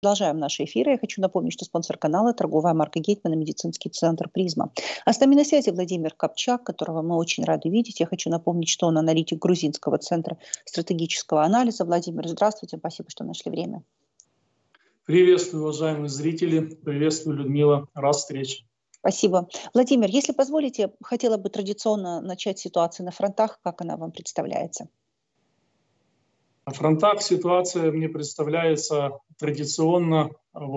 продолжаем наши эфиры. Я хочу напомнить, что спонсор канала — торговая марка Гетман и медицинский центр «Призма». А с нами на связи Владимир Копчак, которого мы очень рады видеть. Я хочу напомнить, что он аналитик Грузинского центра стратегического анализа. Владимир, здравствуйте, спасибо, что нашли время. Приветствую, уважаемые зрители. Приветствую, Людмила. Рад встрече. Спасибо. Владимир, если позволите, хотела бы традиционно начать с ситуации на фронтах. Как она вам представляется? На фронтах ситуация мне представляется традиционно.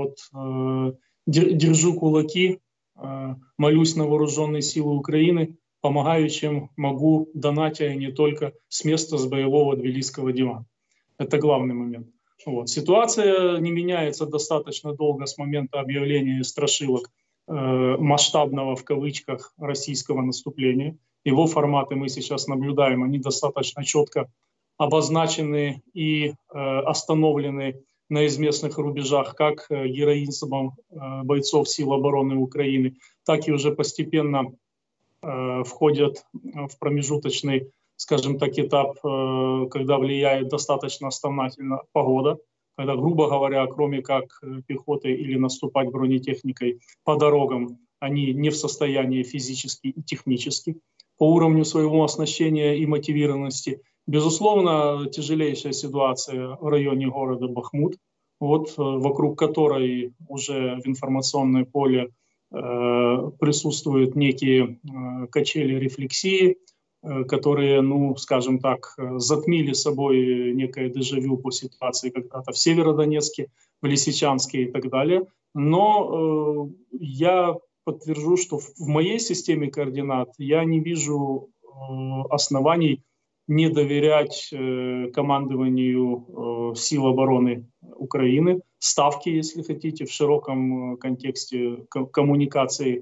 Держу кулаки, молюсь на вооруженные силы Украины, помогаю, чем могу, донатя не только с места, с боевого тбилисского дивана. Это главный момент. Ситуация не меняется достаточно долго с момента объявления страшилок масштабного, в кавычках, российского наступления. Его форматы мы сейчас наблюдаем, они достаточно четко обозначены и остановлены на известных рубежах как героизмом бойцов сил обороны Украины, так и уже постепенно входят в промежуточный, скажем так, этап, когда влияет достаточно основательно погода, когда, грубо говоря, кроме как пехоты или наступать бронетехникой по дорогам, они не в состоянии физически и технически по уровню своего оснащения и мотивированности. Безусловно, тяжелейшая ситуация в районе города Бахмут, вокруг которой уже в информационное поле присутствуют некие качели рефлексии, которые, скажем так, затмили собой некое дежавю по ситуации когда-то в Северодонецке, в Лисичанске и так далее. Но я подтвержу, что в моей системе координат я не вижу оснований не доверять командованию сил обороны Украины, ставки, если хотите, в широком контексте коммуникации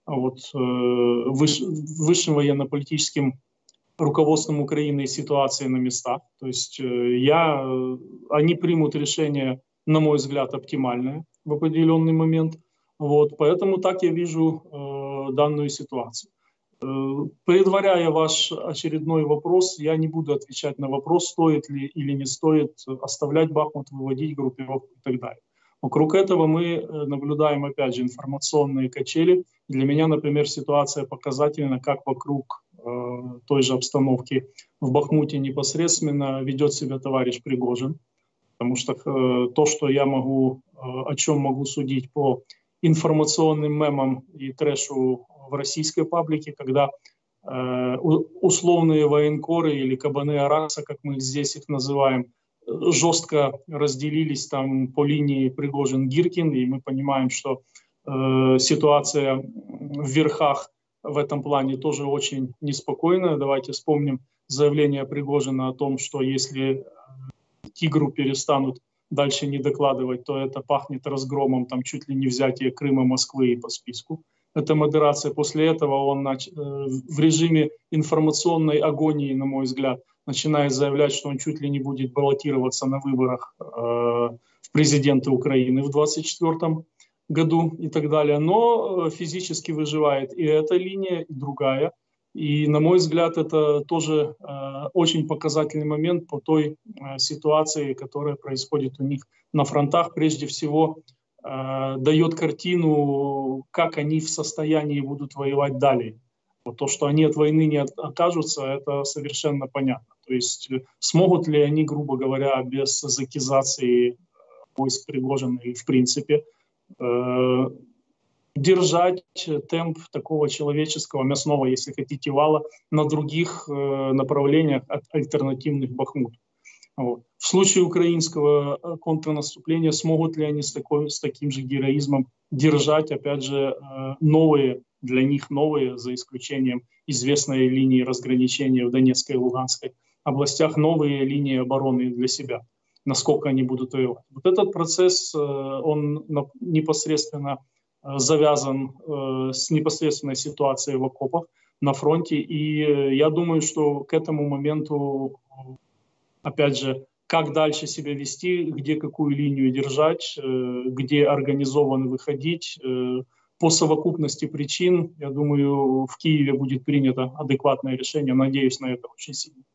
высшим военно-политическим руководством Украины и ситуации на местах. То есть они примут решение, на мой взгляд, оптимальное в определенный момент. Поэтому так я вижу данную ситуацию. Предваряя ваш очередной вопрос, я не буду отвечать на вопрос, стоит ли или не стоит оставлять Бахмут, выводить группировку и так далее. Вокруг этого мы наблюдаем, опять же, информационные качели. Для меня, например, ситуация показательна, как вокруг той же обстановки в Бахмуте непосредственно ведет себя товарищ Пригожин. Потому что то, что я могу, о чем могу судить по информационным мемам и трэшу в российской паблике, когда условные военкоры или кабаны Аракса, как мы здесь их называем, жестко разделились там по линии Пригожин-Гиркин, и мы понимаем, что ситуация в верхах в этом плане тоже очень неспокойная. Давайте вспомним заявление Пригожина о том, что если «Тигру» перестанут дальше не докладывать, то это пахнет разгромом, там чуть ли не взятие Крыма, Москвы и по списку. Это модерация. После этого он в режиме информационной агонии, на мой взгляд, начинает заявлять, что он чуть ли не будет баллотироваться на выборах в президенты Украины в 2024 году и так далее. Но физически выживает и эта линия, и другая. И, на мой взгляд, это тоже очень показательный момент по той ситуации, которая происходит у них на фронтах. Прежде всего, дает картину, как они в состоянии будут воевать далее. То, что они от войны не окажутся, это совершенно понятно. То есть смогут ли они, грубо говоря, без закизации войск Пригожина и в принципе держать темп такого человеческого, мясного, если хотите, вала на других направлениях альтернативных Бахмуту. В случае украинского контрнаступления смогут ли они с таким же героизмом держать, опять же, для них новые, за исключением известной линии разграничения в Донецкой и Луганской областях, новые линии обороны для себя, насколько они будут воевать. Этот процесс, он непосредственно завязан с непосредственной ситуацией в окопах на фронте, и я думаю, что к этому моменту, опять же, как дальше себя вести, где какую линию держать, где организованно выходить, по совокупности причин, я думаю, в Киеве будет принято адекватное решение. Надеюсь на это очень сильно.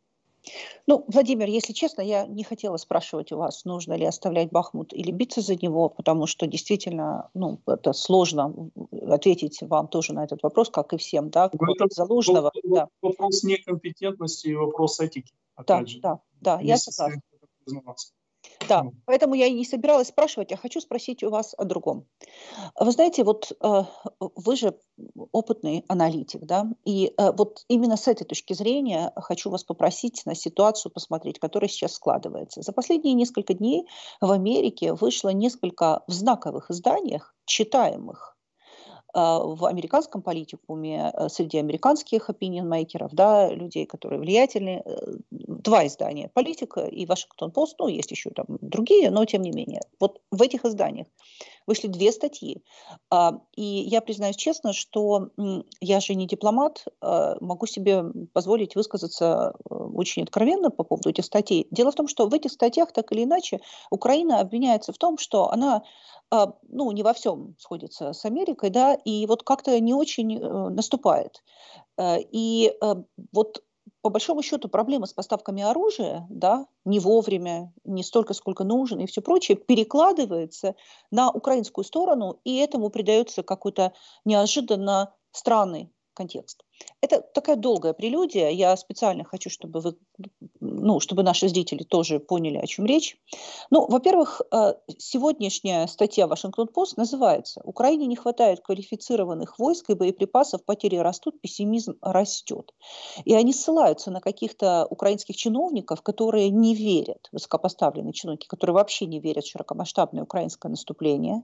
Ну, Владимир, если честно, я не хотела спрашивать у вас, нужно ли оставлять Бахмут или биться за него, потому что действительно, ну, это сложно ответить вам тоже на этот вопрос, как и всем, да, Это Залужного. Да, вопрос некомпетентности и вопрос этики, да, опять же. да, я Вместе с согласна. этим признаваться. Да, поэтому я и не собиралась спрашивать, я хочу спросить у вас о другом. Вы знаете, вот вы же опытный аналитик, да, и вот именно с этой точки зрения хочу вас попросить на ситуацию посмотреть, которая сейчас складывается. За последние несколько дней в Америке вышло несколько в знаковых изданиях, читаемых в американском политикуме, среди американских opinion-мейкеров, да, людей, которые влиятельны, два издания «Политика» и «Вашингтон-Пост», ну, есть еще там другие, но тем не менее. Вот в этих изданиях вышли две статьи. И я признаюсь честно, что я же не дипломат, могу себе позволить высказаться очень откровенно по поводу этих статей. Дело в том, что в этих статьях так или иначе Украина обвиняется в том, что она ну, не во всем сходится с Америкой, да, и вот как-то не очень наступает. И вот по большому счету проблема с поставками оружия, да, не вовремя, не столько, сколько нужно и все прочее, перекладывается на украинскую сторону, и этому придается какой-то неожиданно странный контекст. Это такая долгая прелюдия. Я специально хочу, чтобы вы, ну, чтобы наши зрители тоже поняли, о чем речь. Ну, во-первых, сегодняшняя статья «Вашингтон-Пост» называется «Украине не хватает квалифицированных войск и боеприпасов, потери растут, пессимизм растет». И они ссылаются на каких-то украинских чиновников, которые не верят, высокопоставленные чиновники, которые вообще не верят в широкомасштабное украинское наступление.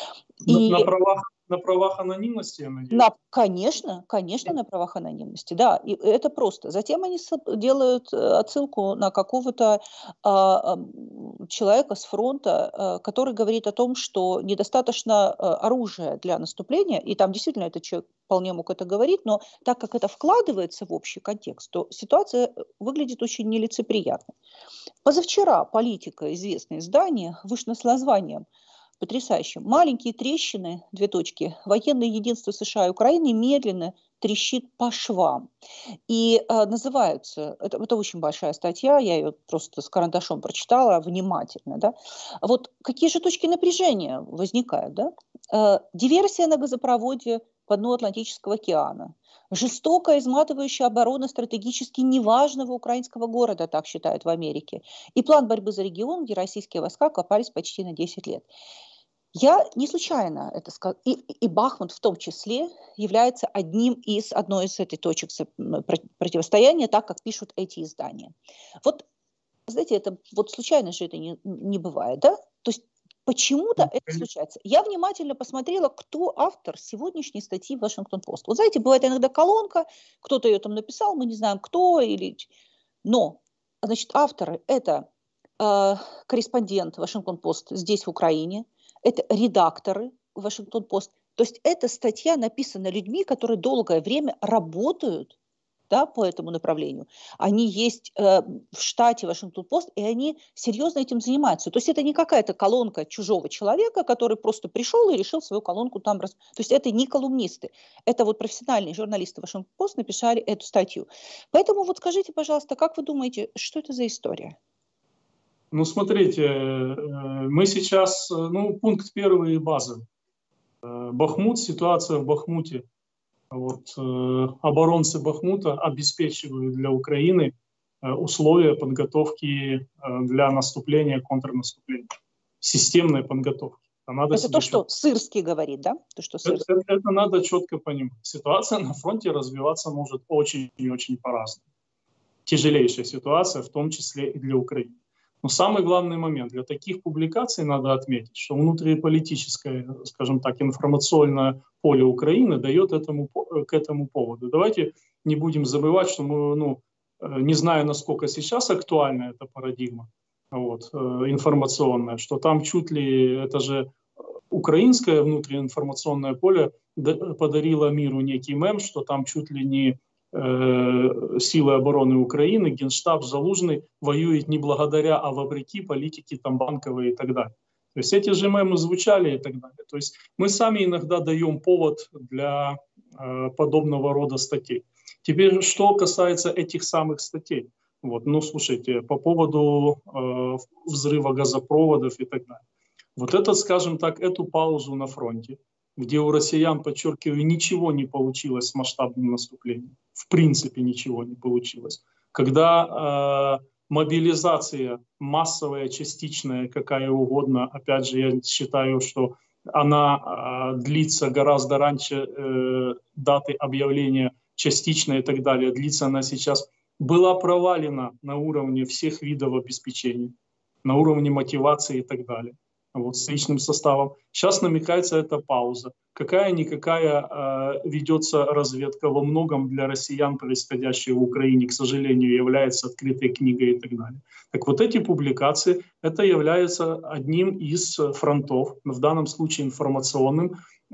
На правах анонимности, я надеюсь? Конечно, на правах анонимности, да, и это просто. Затем они делают отсылку на какого-то человека с фронта, который говорит о том, что недостаточно оружия для наступления, и там действительно этот человек вполне мог это говорить, но так как это вкладывается в общий контекст, то ситуация выглядит очень нелицеприятно. Позавчера «Политика», известное издание, вышло с названием потрясающим. Маленькие трещины, две точки, военное единство США и Украины медленно трещит по швам. И называются, это очень большая статья, я ее просто с карандашом прочитала внимательно, да. Вот какие же точки напряжения возникают, да? Диверсия на газопроводе по дну Атлантического океана, жестокая, изматывающая оборона стратегически неважного украинского города, так считают в Америке, и план борьбы за регион, где российские войска копались почти на 10 лет. Я не случайно это сказала. И Бахмут в том числе является одной из этой точек противостояния, так как пишут эти издания. Вот, знаете, это вот случайно же это не бывает, да? То есть почему-то это случается. Я внимательно посмотрела, кто автор сегодняшней статьи в Вашингтон-Пост. Вот знаете, бывает иногда колонка, кто-то ее там написал, мы не знаем кто, но, значит, авторы – это корреспондент Вашингтон-Пост здесь, в Украине, это редакторы Вашингтон-Пост. То есть эта статья написана людьми, которые долгое время работают, да, по этому направлению. Они есть в штате Вашингтон-Пост, и они серьезно этим занимаются. То есть это не какая-то колонка чужого человека, который просто пришел и решил свою колонку там. То есть это не колумнисты. Это вот профессиональные журналисты Вашингтон-Пост написали эту статью. Поэтому вот скажите, пожалуйста, как вы думаете, что это за история? Ну, смотрите, мы сейчас, пункт первый базовый. Бахмут, ситуация в Бахмуте. Вот, оборонцы Бахмута обеспечивают для Украины условия подготовки для наступления, контрнаступления. Системной подготовки. Это то, что Сырский говорит, да? Это надо четко понимать. Ситуация на фронте развиваться может очень и очень по-разному. Тяжелейшая ситуация, в том числе и для Украины. Но самый главный момент для таких публикаций надо отметить, что внутриполитическое, скажем так, информационное поле Украины дает к этому поводу. Давайте не будем забывать, что мы, не знаю, насколько сейчас актуальна эта парадигма информационная, что там чуть ли, это же украинское внутриинформационное поле подарило миру некий мем, что там чуть ли не силы обороны Украины, Генштаб, Залужный воюет не благодаря, а вопреки политике там банковой и так далее. То есть эти же мемы звучали и так далее. То есть мы сами иногда даем повод для подобного рода статей. Теперь, что касается этих самых статей. Вот. Ну, слушайте, по поводу взрыва газопроводов и так далее. Вот это, скажем так, эту паузу на фронте, где у россиян, подчеркиваю, ничего не получилось с масштабным наступлением. В принципе, ничего не получилось. Когда мобилизация массовая, частичная, какая угодно, опять же, я считаю, что она длится гораздо раньше даты объявления частичной и так далее. Длится она сейчас, была провалена на уровне всех видов обеспечения, на уровне мотивации и так далее. Вот, с личным составом. Сейчас намекается эта пауза. Какая-никакая ведется разведка, во многом для россиян, происходящее в Украине, к сожалению, является открытой книгой и так далее. Так вот эти публикации, это является одним из фронтов, в данном случае информационным,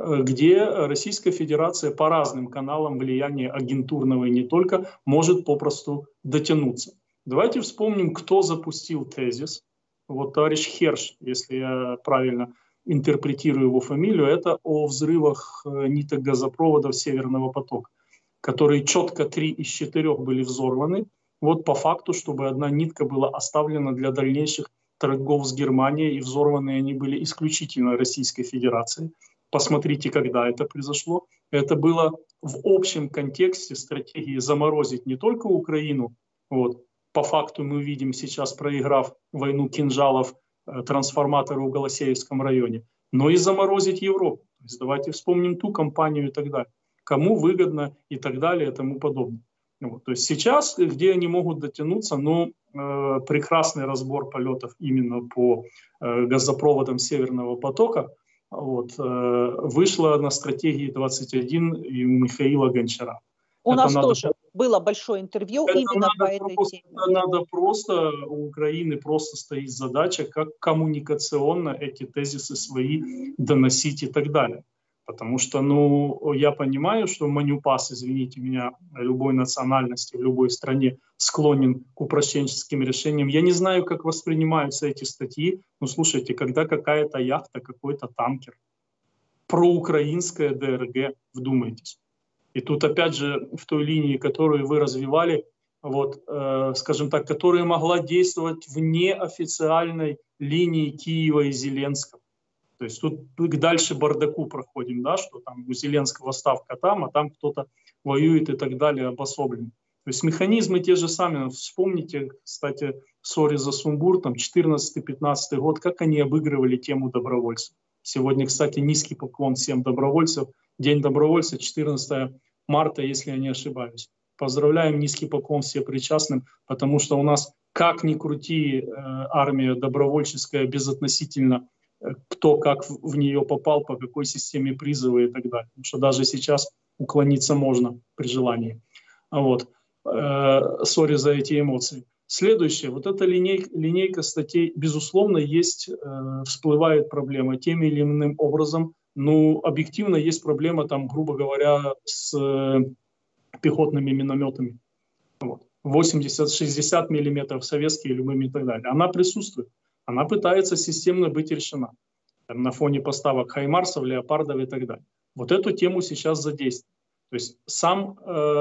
где Российская Федерация по разным каналам влияния агентурного и не только может попросту дотянуться. Давайте вспомним, кто запустил тезис. Вот товарищ Херш, если я правильно интерпретирую его фамилию, это о взрывах ниток газопроводов Северного потока, которые четко 3 из 4 были взорваны. Вот по факту, чтобы одна нитка была оставлена для дальнейших торгов с Германией, и взорваны они были исключительно Российской Федерацией. Посмотрите, когда это произошло. Это было в общем контексте стратегии заморозить не только Украину, вот, по факту мы видим сейчас, проиграв войну кинжалов трансформатору в Голосеевском районе, но и заморозить Европу. То есть давайте вспомним ту компанию и так далее. Кому выгодно и так далее и тому подобное. Вот. То есть сейчас, где они могут дотянуться, но прекрасный разбор полетов именно по газопроводам Северного потока вот, вышло на стратегии 21 и у Михаила Гончара. У нас тоже было большое интервью именно по этой теме. Надо просто, у Украины просто стоит задача, как коммуникационно эти тезисы свои доносить и так далее. Потому что, ну, я понимаю, что манюпас, извините меня, любой национальности, в любой стране склонен к упрощенческим решениям. Я не знаю, как воспринимаются эти статьи. Но слушайте, когда какая-то яхта, какой-то танкер, проукраинская ДРГ, вдумайтесь. И тут опять же в той линии, которую вы развивали, вот, скажем так, которая могла действовать вне официальной линии Киева и Зеленского. То есть тут дальше бардаку проходим, да, что там у Зеленского ставка там, а там кто-то воюет и так далее, обособлен. То есть механизмы те же самые. Вспомните, кстати, ссоре за сумбур, там 14-15 год, как они обыгрывали тему добровольцев. Сегодня, кстати, низкий поклон всем добровольцев. День добровольца, 14 марта, если я не ошибаюсь. Поздравляем, низкий поклон всем причастным, потому что у нас, как ни крути, армия добровольческая безотносительно, кто как в нее попал, по какой системе призыва и так далее. Потому что даже сейчас уклониться можно при желании. Вот. Сори за эти эмоции. Следующее. Вот эта линейка статей, безусловно, есть, всплывает проблема тем или иным образом. Ну, объективно есть проблема, там, грубо говоря, с пехотными минометами. Вот. 80-60 миллиметров советские, любыми и так далее. Она присутствует. Она пытается системно быть решена. Там, на фоне поставок хаймарсов, леопардов и так далее. Вот эту тему сейчас задействуют. То есть сам,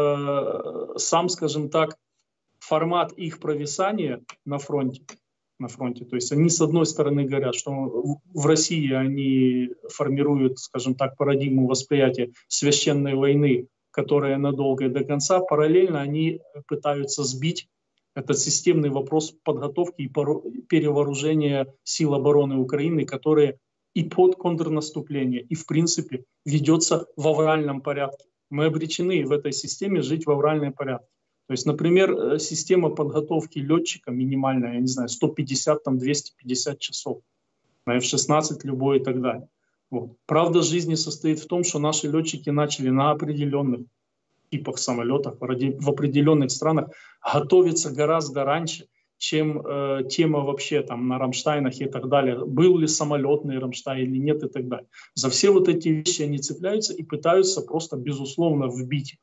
скажем так, формат их провисания на фронте. То есть они, с одной стороны, говорят, что в России они формируют, скажем так, парадигму восприятия священной войны, которая надолго и до конца. Параллельно они пытаются сбить этот системный вопрос подготовки и перевооружения сил обороны Украины, которые и под контрнаступление, и в принципе ведется в авральном порядке. Мы обречены в этой системе жить в авральном порядке. То есть, например, система подготовки летчика минимальная, я не знаю, 150-250 часов, на F-16 любой и так далее. Вот. Правда жизни состоит в том, что наши летчики начали на определенных типах самолетов, в определенных странах готовиться гораздо раньше, чем тема вообще там на Рамштайнах и так далее. Был ли самолетный Рамштайн или нет и так далее. За все вот эти вещи они цепляются и пытаются просто, безусловно, вбить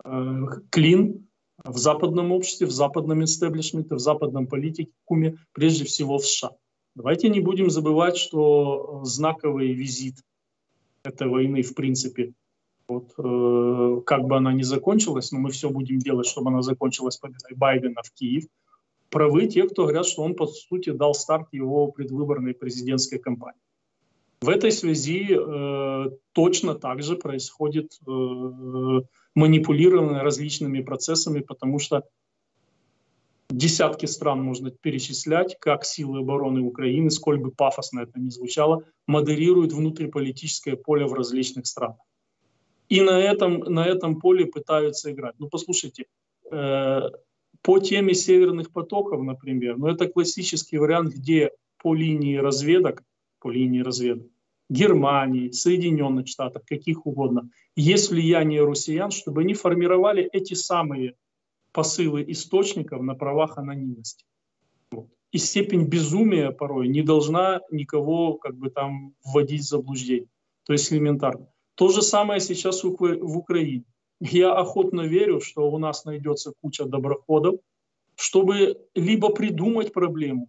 клин в западном обществе, в западном истеблишменте, в западном политикуме, прежде всего в США. Давайте не будем забывать, что знаковый визит этой войны, в принципе, вот, как бы она ни закончилась, но мы все будем делать, чтобы она закончилась победой Байдена в Киев. правы те, кто говорят, что он, по сути, дал старт его предвыборной президентской кампании. В этой связи точно так же происходит манипулирование различными процессами, потому что десятки стран можно перечислять, как силы обороны Украины, сколь бы пафосно это ни звучало, модерируют внутриполитическое поле в различных странах. И на этом поле пытаются играть. Ну, послушайте, по теме северных потоков, например, это классический вариант, где по линии разведок Германии, Соединенных Штатов, каких угодно, есть влияние россиян, чтобы они формировали эти самые посылы источников на правах анонимности. Вот. И степень безумия порой не должна никого там вводить в заблуждение. То есть элементарно. То же самое сейчас в Украине. Я охотно верю, что у нас найдется куча доброходов, чтобы либо придумать проблему,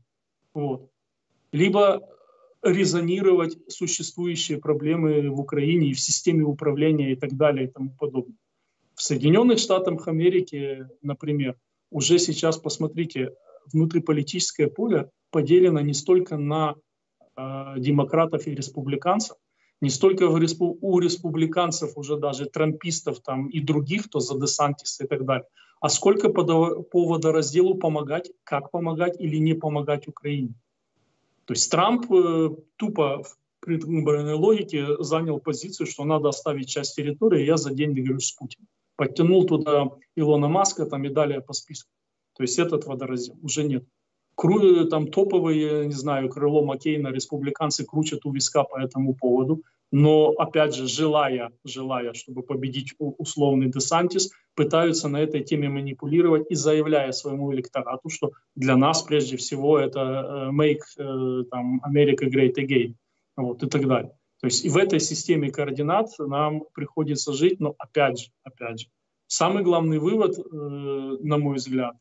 либо резонировать существующие проблемы в Украине и в системе управления и так далее и тому подобное. В Соединенных Штатах Америки, например, уже сейчас, посмотрите, внутриполитическое поле поделено не столько на демократов и республиканцев, не столько у республиканцев уже даже трампистов и других, кто за Десантиса и так далее, а сколько по водоразделу помогать, как помогать или не помогать Украине. То есть Трамп тупо в предвыборной логике занял позицию, что надо оставить часть территории, я за день договорюсь с Путиным. Подтянул туда Илона Маска и далее по списку. То есть этот водораздел уже нет. Топовые, не знаю, крыло Маккейна, республиканцы крутят у виска по этому поводу, но, опять же, желая, чтобы победить условный Десантис, пытаются на этой теме манипулировать и заявляя своему электорату, что для нас, прежде всего, это make America great again, и так далее. То есть и в этой системе координат нам приходится жить, но опять же, самый главный вывод, на мой взгляд,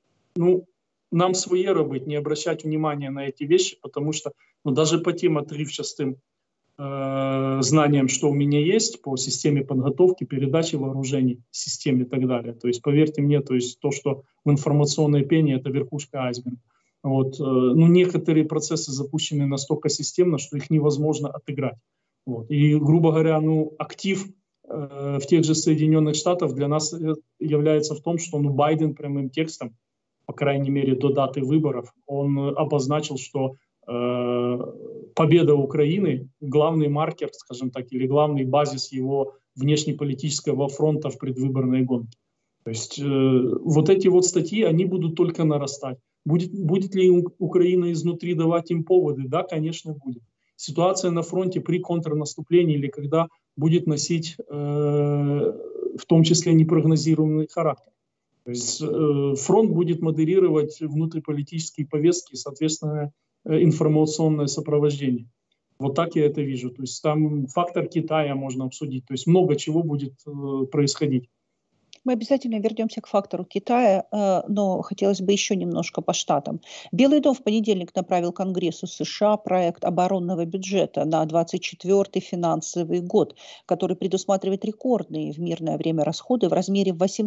нам своеро быть, не обращать внимания на эти вещи, потому что даже по тем отрывчатым знаниям, что у меня есть по системе подготовки, передачи вооружений, системе и так далее. То есть, поверьте мне, то что в информационной пене это верхушка айсберга. Некоторые процессы запущены настолько системно, что их невозможно отыграть. И, грубо говоря, актив в тех же Соединенных Штатах для нас является в том, что Байден прямым текстом, по крайней мере до даты выборов, он обозначил, что победа Украины – главный маркер, скажем так, или главный базис его внешнеполитического фронта в предвыборной гонке. То есть эти статьи, они будут только нарастать. Будет ли Украина изнутри давать им поводы? Да, конечно, будет. Ситуация на фронте при контрнаступлении или когда будет носить в том числе непрогнозируемый характер. То есть фронт будет модерировать внутриполитические повестки, соответственно, информационное сопровождение. Так я это вижу. То есть там фактор Китая можно обсудить. То есть много чего будет происходить. Мы обязательно вернемся к фактору Китая, но хотелось бы еще немножко по штатам. Белый дом в понедельник направил Конгрессу США проект оборонного бюджета на 2024 финансовый год, который предусматривает рекордные в мирное время расходы в размере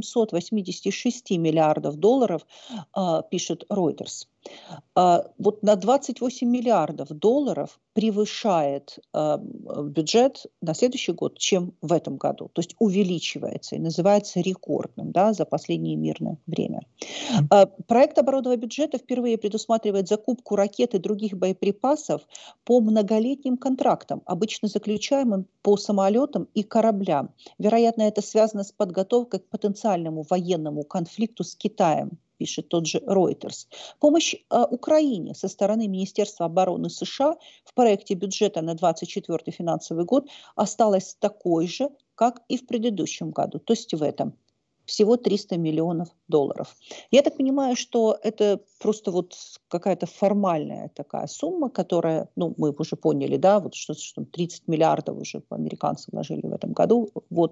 886 миллиардов долларов, пишет Reuters. На 28 миллиардов долларов превышает бюджет на следующий год, чем в этом году. То есть увеличивается и называется рекордным за последнее мирное время. Проект оборонного бюджета впервые предусматривает закупку ракет и других боеприпасов по многолетним контрактам, обычно заключаемым по самолетам и кораблям. Вероятно, это связано с подготовкой к потенциальному военному конфликту с Китаем, пишет тот же Reuters. Помощь Украине со стороны Министерства обороны США в проекте бюджета на 2024 финансовый год осталась такой же, как и в предыдущем году, то есть в этом. Всего 300 миллионов долларов. Я так понимаю, что это просто какая-то формальная такая сумма, которая, мы уже поняли, что 30 миллиардов уже американцы вложили в этом году.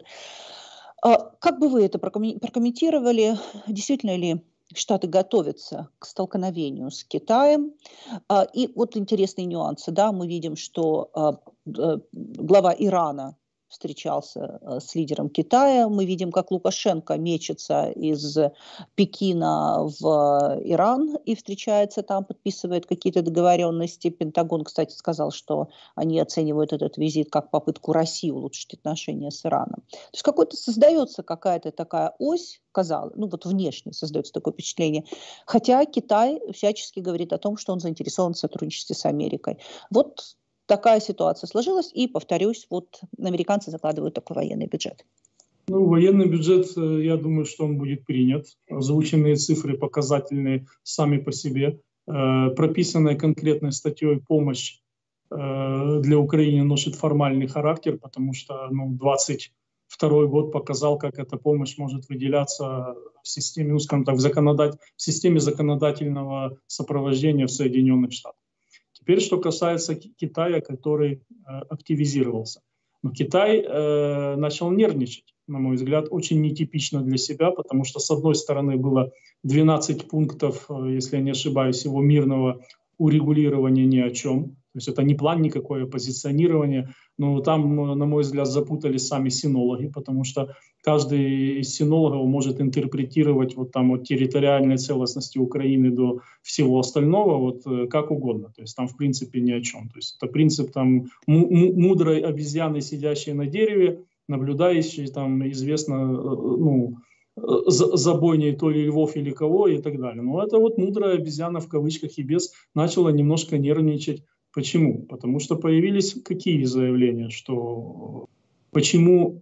Как бы вы это прокомментировали? Действительно ли Штаты готовятся к столкновению с Китаем? И интересные нюансы. Мы видим, что глава Ирана встречался с лидером Китая. Мы видим, как Лукашенко мечется из Пекина в Иран и встречается там, подписывает какие-то договоренности. Пентагон, кстати, сказал, что они оценивают этот визит как попытку России улучшить отношения с Ираном. То есть создается какая-то такая ось, казалось, ну вот внешне создается такое впечатление, хотя Китай всячески говорит о том, что он заинтересован в сотрудничестве с Америкой. Вот такая ситуация сложилась, и, повторюсь, вот американцы закладывают такой военный бюджет. Ну, военный бюджет, я думаю, что он будет принят. Озвученные цифры показательные сами по себе. Прописанная конкретной статьей помощь для Украины носит формальный характер, потому что 22 год показал, как эта помощь может выделяться в системе, скажем так, в системе законодательного сопровождения в Соединенных Штатах. Теперь, что касается Китая, который активизировался. Но Китай начал нервничать, на мой взгляд, очень нетипично для себя, потому что, с одной стороны, было 12 пунктов, если я не ошибаюсь, его мирного урегулирования ни о чем. То есть это не план никакое, позиционирование. Но там, на мой взгляд, запутались сами синологи, потому что каждый из синологов может интерпретировать вот там от территориальной целостности Украины до всего остального вот как угодно. То есть там в принципе ни о чем. То есть это принцип там мудрой обезьяны, сидящей на дереве, наблюдающей там известно за бойней то ли львов или кого и так далее. Но это вот мудрая обезьяна в кавычках и без начала немножко нервничать. Почему? Потому что появились какие заявления, что почему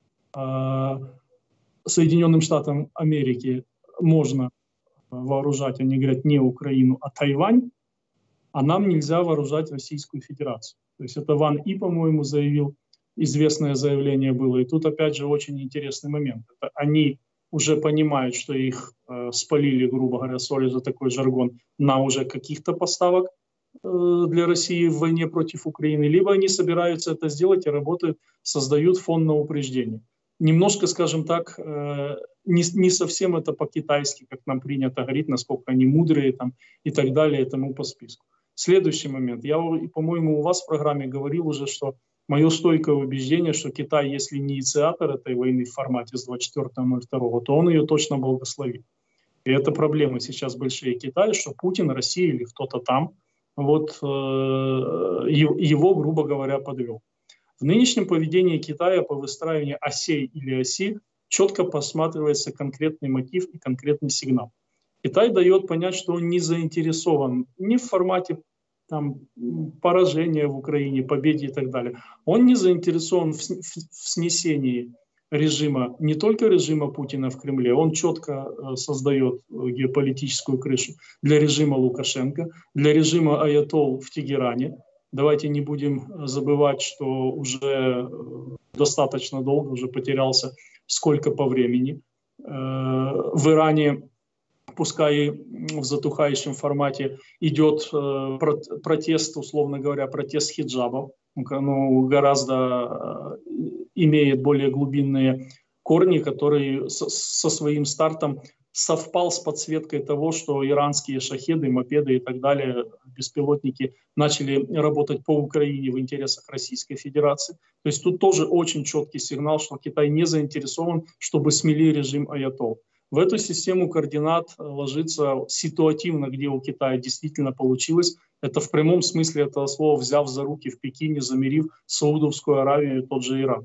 Соединенным Штатам Америки можно вооружать, они говорят, не Украину, а Тайвань, а нам нельзя вооружать Российскую Федерацию. То есть это Ван И, по-моему, заявил, известное заявление было. И тут опять же очень интересный момент. Это они уже понимают, что их спалили, грубо говоря, соли за такой жаргон, на уже каких-то поставок для России в войне против Украины, либо они собираются это сделать и работают, создают фон на упреждение. Немножко, скажем так, не совсем это по-китайски, как нам принято говорить, насколько они мудрые там, и так далее, и тому по списку. Следующий момент. Я, по-моему, у вас в программе говорил уже, что мое стойкое убеждение, что Китай, если не инициатор этой войны в формате с 24.02, то он ее точно благословит. И это проблемы сейчас большие Китая, что Путин, Россия или кто-то там, вот его, грубо говоря, подвел. В нынешнем поведении Китая по выстраиванию осей или оси четко просматривается конкретный мотив и конкретный сигнал. Китай дает понять, что он не заинтересован ни в формате там, поражения в Украине, победе и так далее. Он не заинтересован в снесении режима, не только режима Путина в Кремле, он четко создает геополитическую крышу для режима Лукашенко, для режима аятолл в Тегеране. Давайте не будем забывать, что уже достаточно долго, уже потерялся сколько по времени. В Иране, пускай и в затухающем формате, идет протест, условно говоря, протест хиджабов. Гораздо имеет более глубинные корни, который со своим стартом совпал с подсветкой того, что иранские шахеды, мопеды и так далее, беспилотники начали работать по Украине в интересах Российской Федерации. То есть тут тоже очень четкий сигнал, что Китай не заинтересован, чтобы смели режим аятолл. В эту систему координат ложится ситуативно, где у Китая действительно получилось. Это в прямом смысле этого слова, взяв за руки в Пекине, замерив Саудовскую Аравию и тот же Иран.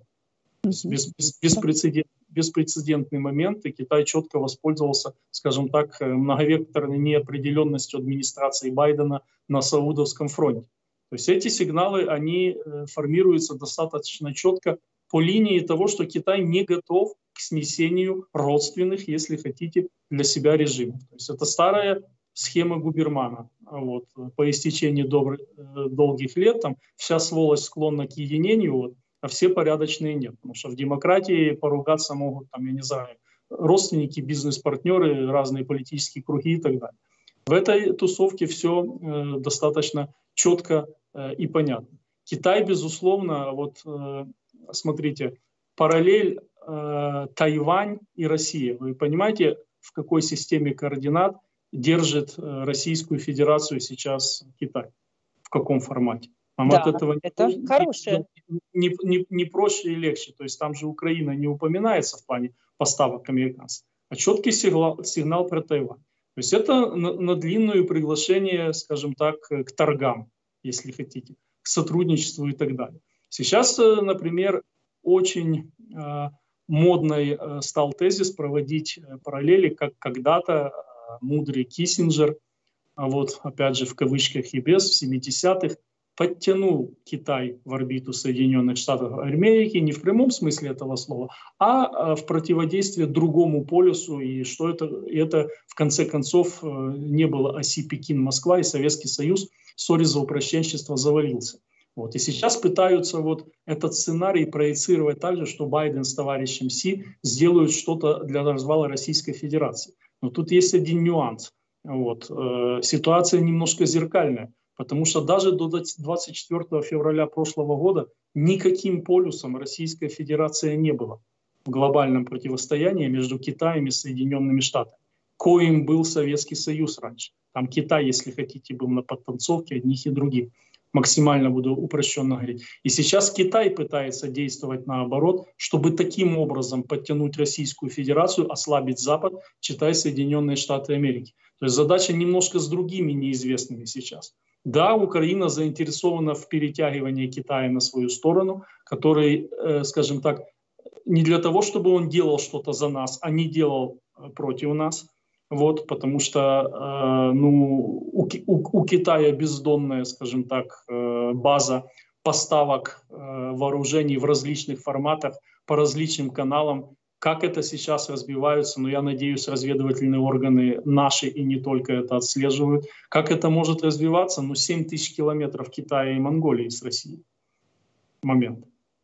Беспрецедентный момент, и Китай четко воспользовался, скажем так, многовекторной неопределенностью администрации Байдена на Саудовском фронте. То есть эти сигналы, они формируются достаточно четко по линии того, что Китай не готов к снесению родственных, если хотите, для себя режимов. То есть это старая схема Губермана. Вот. По истечении долгих лет там вся сволочь склонна к единению, вот, а все порядочные нет. Потому что в демократии поругаться могут, там, я не знаю, родственники, бизнес-партнеры, разные политические круги и так далее. В этой тусовке все достаточно четко и понятно. Китай, безусловно, вот смотрите, параллель Тайвань и Россия. Вы понимаете, в какой системе координат держит Российскую Федерацию сейчас Китай? В каком формате? Нам от Да, этого это хорошее. не проще и легче. То есть там же Украина не упоминается в плане поставок американцев, а четкий сигнал про Тайвань. То есть это на длинную приглашение, скажем так, к торгам, если хотите, к сотрудничеству и так далее. Сейчас, например, очень модной стал тезис проводить параллели, как когда-то мудрый Киссинджер, вот опять же в кавычках и без, в 70-х, подтянул Китай в орбиту Соединенных Штатов Америки, не в прямом смысле этого слова, а в противодействие другому полюсу, и что это в конце концов не было оси Пекин-Москва, и Советский Союз, сори за упрощенчество, завалился. Вот. И сейчас пытаются вот этот сценарий проецировать так же, что Байден с товарищем Си сделают что-то для развала Российской Федерации. Но тут есть один нюанс. Вот. Ситуация немножко зеркальная, потому что даже до 24 февраля прошлого года никаким полюсом Российская Федерация не была в глобальном противостоянии между Китаем и Соединенными Штатами. Коим был Советский Союз раньше. Там Китай, если хотите, был на подтанцовке одних и других. Максимально буду упрощенно говорить. И сейчас Китай пытается действовать наоборот, чтобы таким образом подтянуть Российскую Федерацию, ослабить Запад, читай Соединенные Штаты Америки. То есть задача немножко с другими неизвестными сейчас. Да, Украина заинтересована в перетягивании Китая на свою сторону, который, скажем так, не для того, чтобы он делал что-то за нас, а не делал против нас. Вот, потому что у Китая бездонная, скажем так, база поставок вооружений в различных форматах, по различным каналам. Как это сейчас разбиваются, но я надеюсь, разведывательные органы наши и не только это отслеживают. Как это может развиваться? 7 тысяч километров Китая и Монголии с Россией. Момент.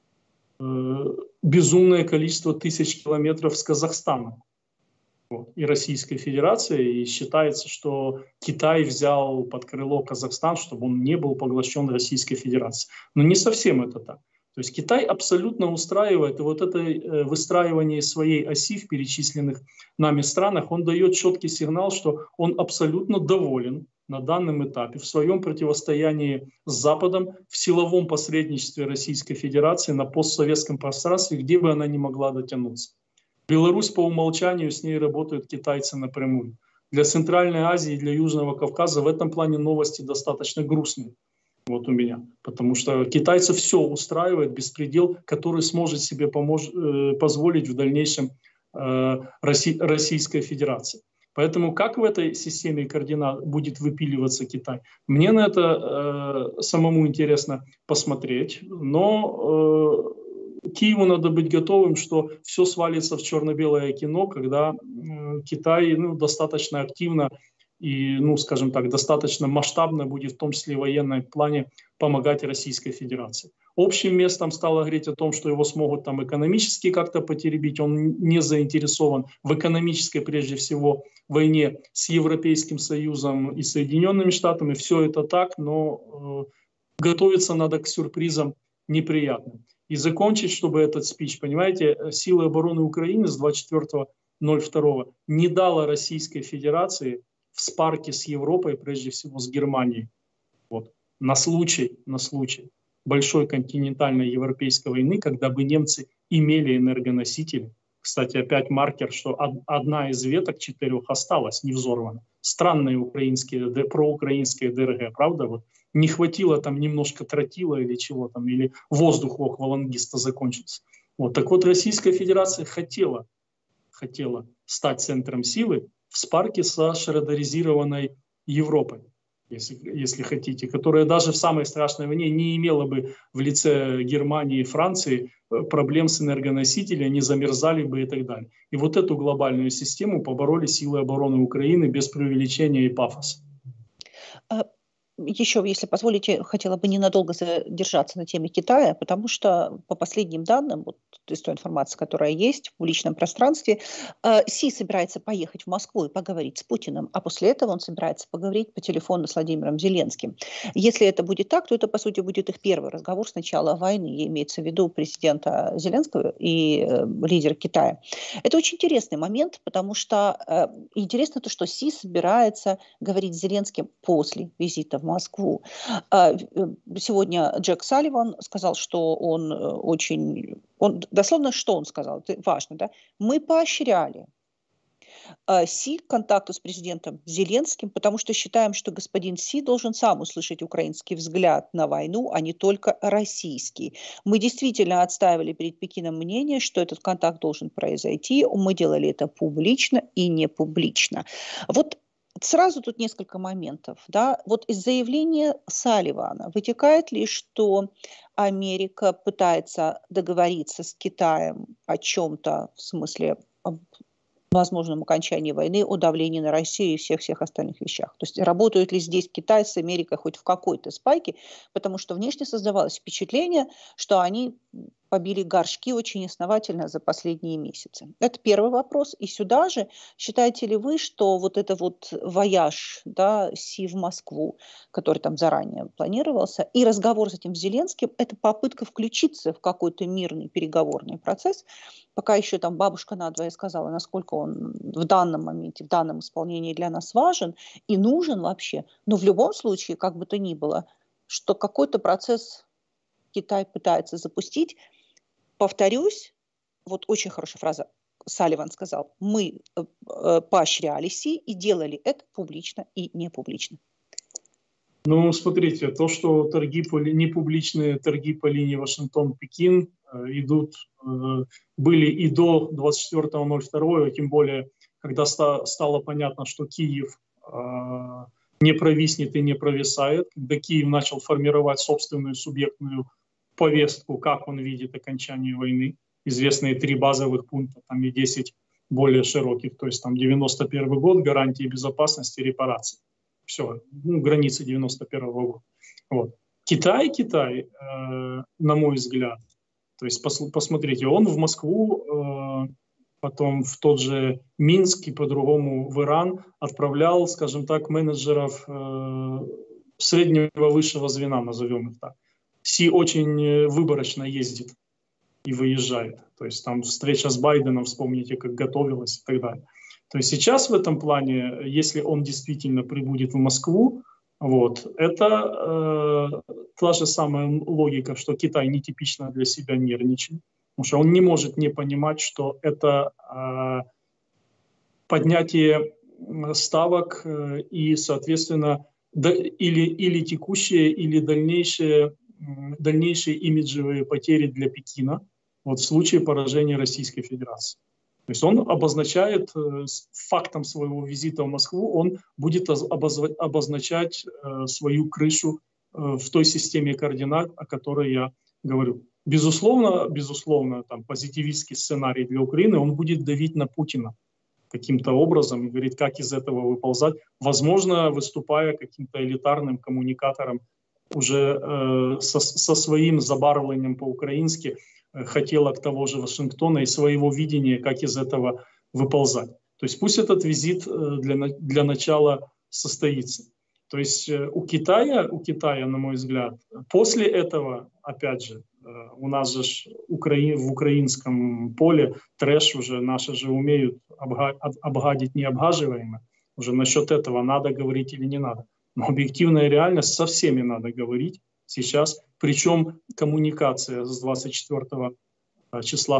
Безумное количество тысяч километров с Казахстаном и Российской Федерации, и считается, что Китай взял под крыло Казахстан, чтобы он не был поглощен Российской Федерацией. Но не совсем это так. То есть Китай абсолютно устраивает, и вот это выстраивание своей оси в перечисленных нами странах, он дает четкий сигнал, что он абсолютно доволен на данном этапе в своем противостоянии с Западом, в силовом посредничестве Российской Федерации на постсоветском пространстве, где бы она ни могла дотянуться. Беларусь по умолчанию, с ней работают китайцы напрямую. Для Центральной Азии, для Южного Кавказа в этом плане новости достаточно грустные. Вот у меня. Потому что китайцев все устраивает, беспредел, который сможет себе позволить в дальнейшем Российская Федерация. Поэтому как в этой системе координат будет выпиливаться Китай? Мне на это самому интересно посмотреть, но Киеву надо быть готовым, что все свалится в черно-белое кино, когда Китай достаточно активно и, скажем так, достаточно масштабно будет, в том числе и в военном плане, помогать Российской Федерации. Общим местом стало говорить о том, что его смогут там экономически как-то потеребить. Он не заинтересован в экономической, прежде всего, войне с Европейским Союзом и Соединенными Штатами. Все это так, но готовиться надо к сюрпризам неприятным. И закончить, чтобы этот спич, понимаете, силы обороны Украины с 24.02 не дала Российской Федерации в спарке с Европой, прежде всего с Германией, вот, на случай большой континентальной европейской войны, когда бы немцы имели энергоносители. Кстати, опять маркер, что одна из веток 4 осталась не взорвана. Странные проукраинские ДРГ, правда? Вот. Не хватило там немножко тротила или чего там, или воздух у аквалангиста закончился. Вот. Так вот, Российская Федерация хотела стать центром силы в спарке со шредеризированной Европой, если хотите, которая даже в самой страшной войне не имела бы в лице Германии и Франции проблем с энергоносителями, они замерзали бы и так далее. И вот эту глобальную систему побороли силы обороны Украины без преувеличения и пафоса. Еще, если позволите, хотела бы ненадолго задержаться на теме Китая, потому что по последним данным, вот из той информации, которая есть в публичном пространстве, Си собирается поехать в Москву и поговорить с Путиным, а после этого он собирается поговорить по телефону с Владимиром Зеленским. Если это будет так, то это, по сути, будет их первый разговор с начала войны, имеется в виду президента Зеленского и лидера Китая. Это очень интересный момент, потому что интересно то, что Си собирается говорить с Зеленским после визита в Москву. Сегодня Джек Салливан сказал, что дословно, что он сказал, это важно, да? Мы поощряли Си к контакту с президентом Зеленским, потому что считаем, что господин Си должен сам услышать украинский взгляд на войну, а не только российский. Мы действительно отстаивали перед Пекином мнение, что этот контакт должен произойти. Мы делали это публично и не публично. Вот сразу тут несколько моментов. Да? Вот из заявления Салливана вытекает ли, что Америка пытается договориться с Китаем о чем-то, в смысле возможном окончании войны, о давлении на Россию и всех остальных вещах. То есть работают ли здесь Китай с Америкой хоть в какой-то спайке, потому что внешне создавалось впечатление, что они побили горшки очень основательно за последние месяцы. Это первый вопрос. И сюда же, считаете ли вы, что вот это вот вояж, да, Си в Москву, который там заранее планировался, и разговор с этим Зеленским, это попытка включиться в какой-то мирный переговорный процесс, пока еще там бабушка надвое сказала, насколько он в данном моменте, в данном исполнении для нас важен и нужен вообще. Но в любом случае, как бы то ни было, что какой-то процесс Китай пытается запустить. Повторюсь, вот очень хорошая фраза, Салливан сказал, мы поощряли Си и делали это публично и не публично. Ну, смотрите, то, что непубличные торги по линии Вашингтон-Пекин были и до 24.02, тем более, когда стало понятно, что Киев не провиснет и не провисает, когда Киев начал формировать собственную субъектную повестку, как он видит окончание войны, известные 3 базовых пункта, там и 10 более широких, то есть там 91 год, гарантии безопасности, репарации. Все, границы 91 года. Вот. Китай, на мой взгляд, то есть посмотрите, он в Москву, потом в тот же Минск и по-другому в Иран отправлял, скажем так, менеджеров среднего высшего звена, назовем их так. Си очень выборочно ездит и выезжает. То есть там встреча с Байденом, вспомните, как готовилась и так далее. То есть сейчас в этом плане, если он действительно прибудет в Москву, вот, это та же самая логика, что Китай нетипично для себя нервничает, потому что он не может не понимать, что это поднятие ставок и, соответственно, или текущие, или дальнейшие имиджевые потери для Пекина вот в случае поражения Российской Федерации. То есть он обозначает, фактом своего визита в Москву, он будет обозначать свою крышу в той системе координат, о которой я говорю. Безусловно, там, позитивистский сценарий для Украины, он будет давить на Путина каким-то образом и говорит, как из этого выползать. Возможно, выступая каким-то элитарным коммуникатором, уже со своим забарвлением по-украински, хотелок того же Вашингтона и своего видения, как из этого выползать. То есть пусть этот визит для начала состоится. То есть у Китая, на мой взгляд, после этого, опять же, у нас же в украинском поле трэш уже, наши же умеют обгадить необгаживаемое. Уже насчет этого надо говорить или не надо. Но объективная реальность, со всеми надо говорить сейчас. Причем коммуникация с 24 числа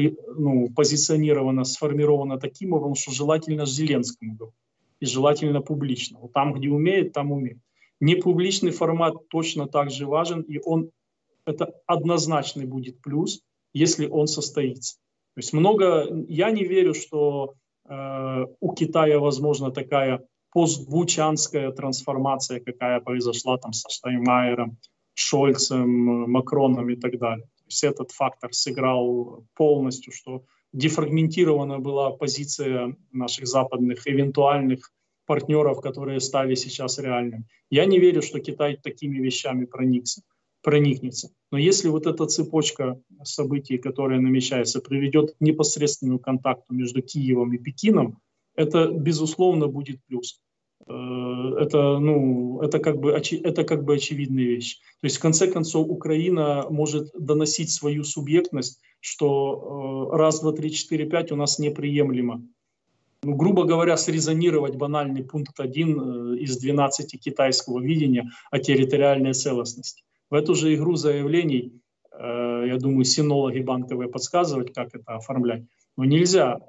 сформирована таким образом, что желательно Зеленскому говорить. И желательно публично. Вот там, где умеет, там умеет. Непубличный формат точно так же важен, и это однозначный будет плюс, если он состоится. То есть я не верю, что у Китая возможна такая постбучанская трансформация, какая произошла там со Штайнмайером, Шольцем, Макроном и так далее. То есть этот фактор сыграл полностью, что дефрагментирована была позиция наших западных эвентуальных партнеров, которые стали сейчас реальными. Я не верю, что Китай такими вещами проникнется. Но если вот эта цепочка событий, которая намечается, приведет к непосредственному контакту между Киевом и Пекином, это, безусловно, будет плюс. Это как бы очевидная вещь. То есть, в конце концов, Украина может доносить свою субъектность, что раз, два, три, четыре, пять у нас неприемлемо ну, грубо говоря, срезонировать банальный пункт 1 из 12 китайского видения о территориальной целостности. В эту же игру заявлений, я думаю, синологи банковые подсказывают, как это оформлять. Но нельзя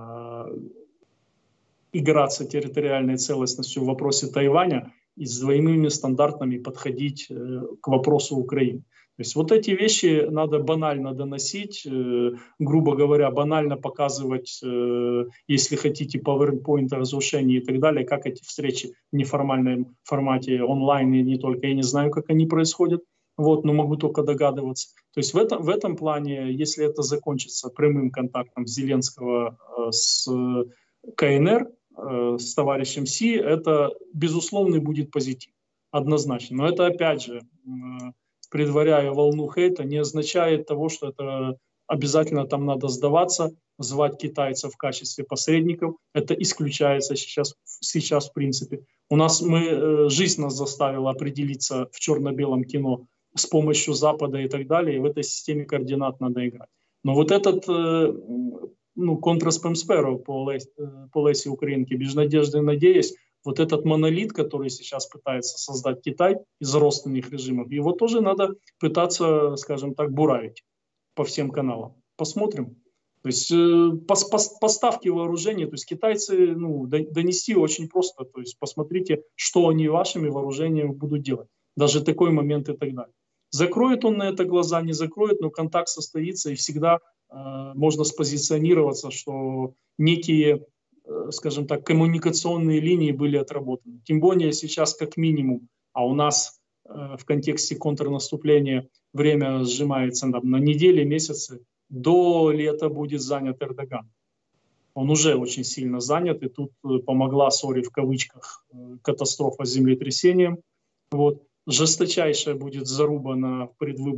играться территориальной целостностью в вопросе Тайваня и с двойными стандартами подходить к вопросу Украины. То есть вот эти вещи надо банально доносить, грубо говоря, банально показывать, если хотите, PowerPoint, разрушения и так далее, как эти встречи в неформальном формате онлайн и не только. Я не знаю, как они происходят, вот, но могу только догадываться. То есть в этом плане, если это закончится прямым контактом Зеленского с КНР, с товарищем Си, это безусловный будет позитив, однозначно. Но это опять же, предваряя волну хейта, не означает того, что это обязательно там надо сдаваться, звать китайцев в качестве посредников. Это исключается сейчас в принципе. Жизнь нас заставила определиться в черно-белом кино с помощью Запада и так далее, и в этой системе координат надо играть. Но вот этот контрспэм Sparrow по Лесе Украинке, без надежды надеясь, вот этот монолит, который сейчас пытается создать Китай из родственных режимов, его тоже надо пытаться, скажем так, буравить по всем каналам. Посмотрим. То есть поставки вооружений, то есть китайцы донести очень просто. То есть посмотрите, что они вашими вооружениями будут делать. Даже такой момент и так далее. Закроет он на это глаза, не закроет, но контакт состоится, и всегда можно спозиционироваться, что некие, скажем так, коммуникационные линии были отработаны. Тем более сейчас как минимум, а у нас в контексте контрнаступления время сжимается на недели, месяцы, до лета будет занят Эрдоган. Он уже очень сильно занят, и тут помогла, сори, в кавычках, катастрофа с землетрясением. Вот. Жесточайшая будет заруба в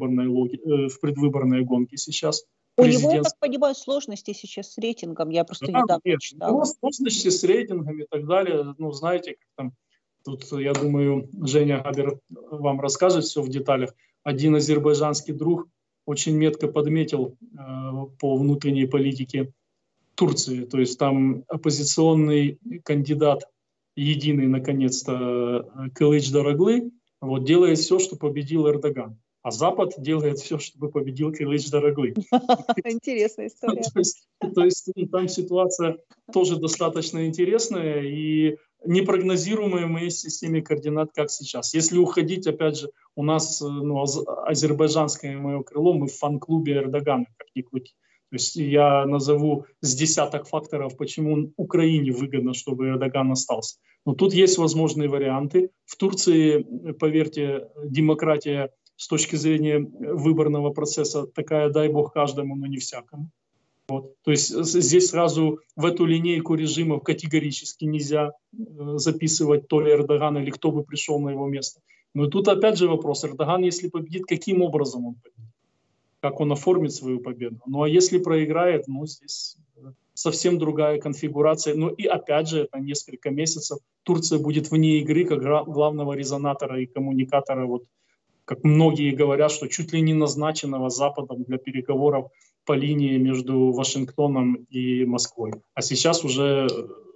предвыборной гонке сейчас. У него, я так понимаю, сложности сейчас с рейтингом. Я просто недавно читала. У него сложности с рейтингом и так далее. Ну, знаете, как там, тут, я думаю, Женя Габер вам расскажет все в деталях. Один азербайджанский друг очень метко подметил по внутренней политике Турции. То есть там оппозиционный кандидат, единый, наконец-то, Кылыч Дароглы, вот, делает все, чтобы победил Эрдоган. А Запад делает все, чтобы победил Кылыч Дароглы. Интересная история. То есть там ситуация тоже достаточно интересная и непрогнозируемая в моей системе координат, как сейчас. Если уходить, опять же, у нас азербайджанское мое крыло, мы в фан-клубе Эрдогана, как ни крути. То есть я назову с десяток факторов, почему Украине выгодно, чтобы Эрдоган остался. Но тут есть возможные варианты. В Турции, поверьте, демократия с точки зрения выборного процесса такая, дай бог каждому, но не всякому. Вот. То есть здесь сразу в эту линейку режимов категорически нельзя записывать то ли Эрдоган или кто бы пришел на его место. Но тут опять же вопрос, Эрдоган, если победит, каким образом он победит? Как он оформит свою победу? Ну а если проиграет, здесь совсем другая конфигурация. Ну и опять же, это несколько месяцев Турция будет вне игры как главного резонатора и коммуникатора, вот как многие говорят, что чуть ли не назначенного Западом для переговоров по линии между Вашингтоном и Москвой. А сейчас уже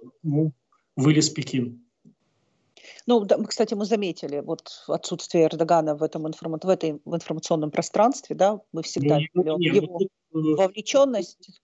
вылез Пекин. Ну, да, кстати, мы заметили вот отсутствие Эрдогана в этом информационном пространстве, да, мы всегда его вовлеченность.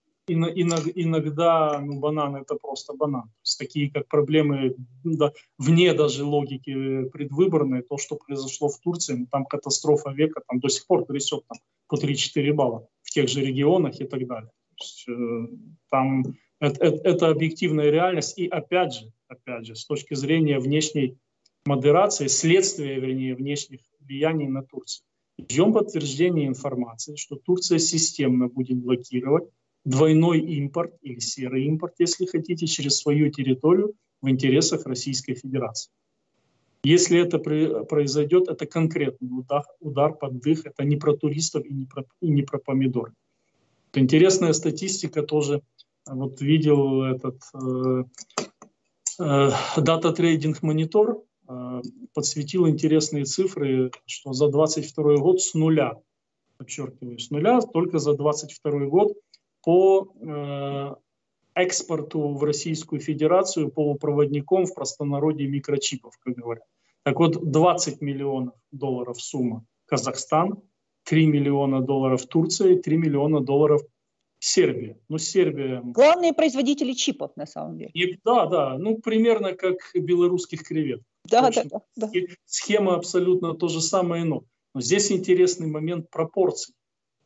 Иногда банан — это просто банан. То есть такие как проблемы вне даже логики предвыборной, то, что произошло в Турции, там катастрофа века, там до сих пор трясет по 3-4 балла в тех же регионах и так далее. То есть, там это объективная реальность. И опять же, с точки зрения внешней модерации, следствия, вернее, внешних влияний на Турцию. Ждем подтверждения информации, что Турция системно будет блокировать двойной импорт или серый импорт, если хотите, через свою территорию в интересах Российской Федерации. Если это произойдет, это конкретный удар под дых. Это не про туристов и не про помидоры. Это интересная статистика тоже. Вот видел этот Data Trading Monitor, подсветил интересные цифры, что за 2022 год с нуля, подчеркиваю, с нуля, только за 2022 год по экспорту в Российскую Федерацию полупроводником, в простонародье микрочипов, как говорят. Так вот, 20 миллионов долларов сумма Казахстан, 3 миллиона долларов Турция и 3 миллиона долларов Сербия. Ну, Сербия... Главные производители чипов, на самом деле. Да, ну, примерно как белорусских креветок. Да. Схема абсолютно то же самое, но здесь интересный момент пропорций.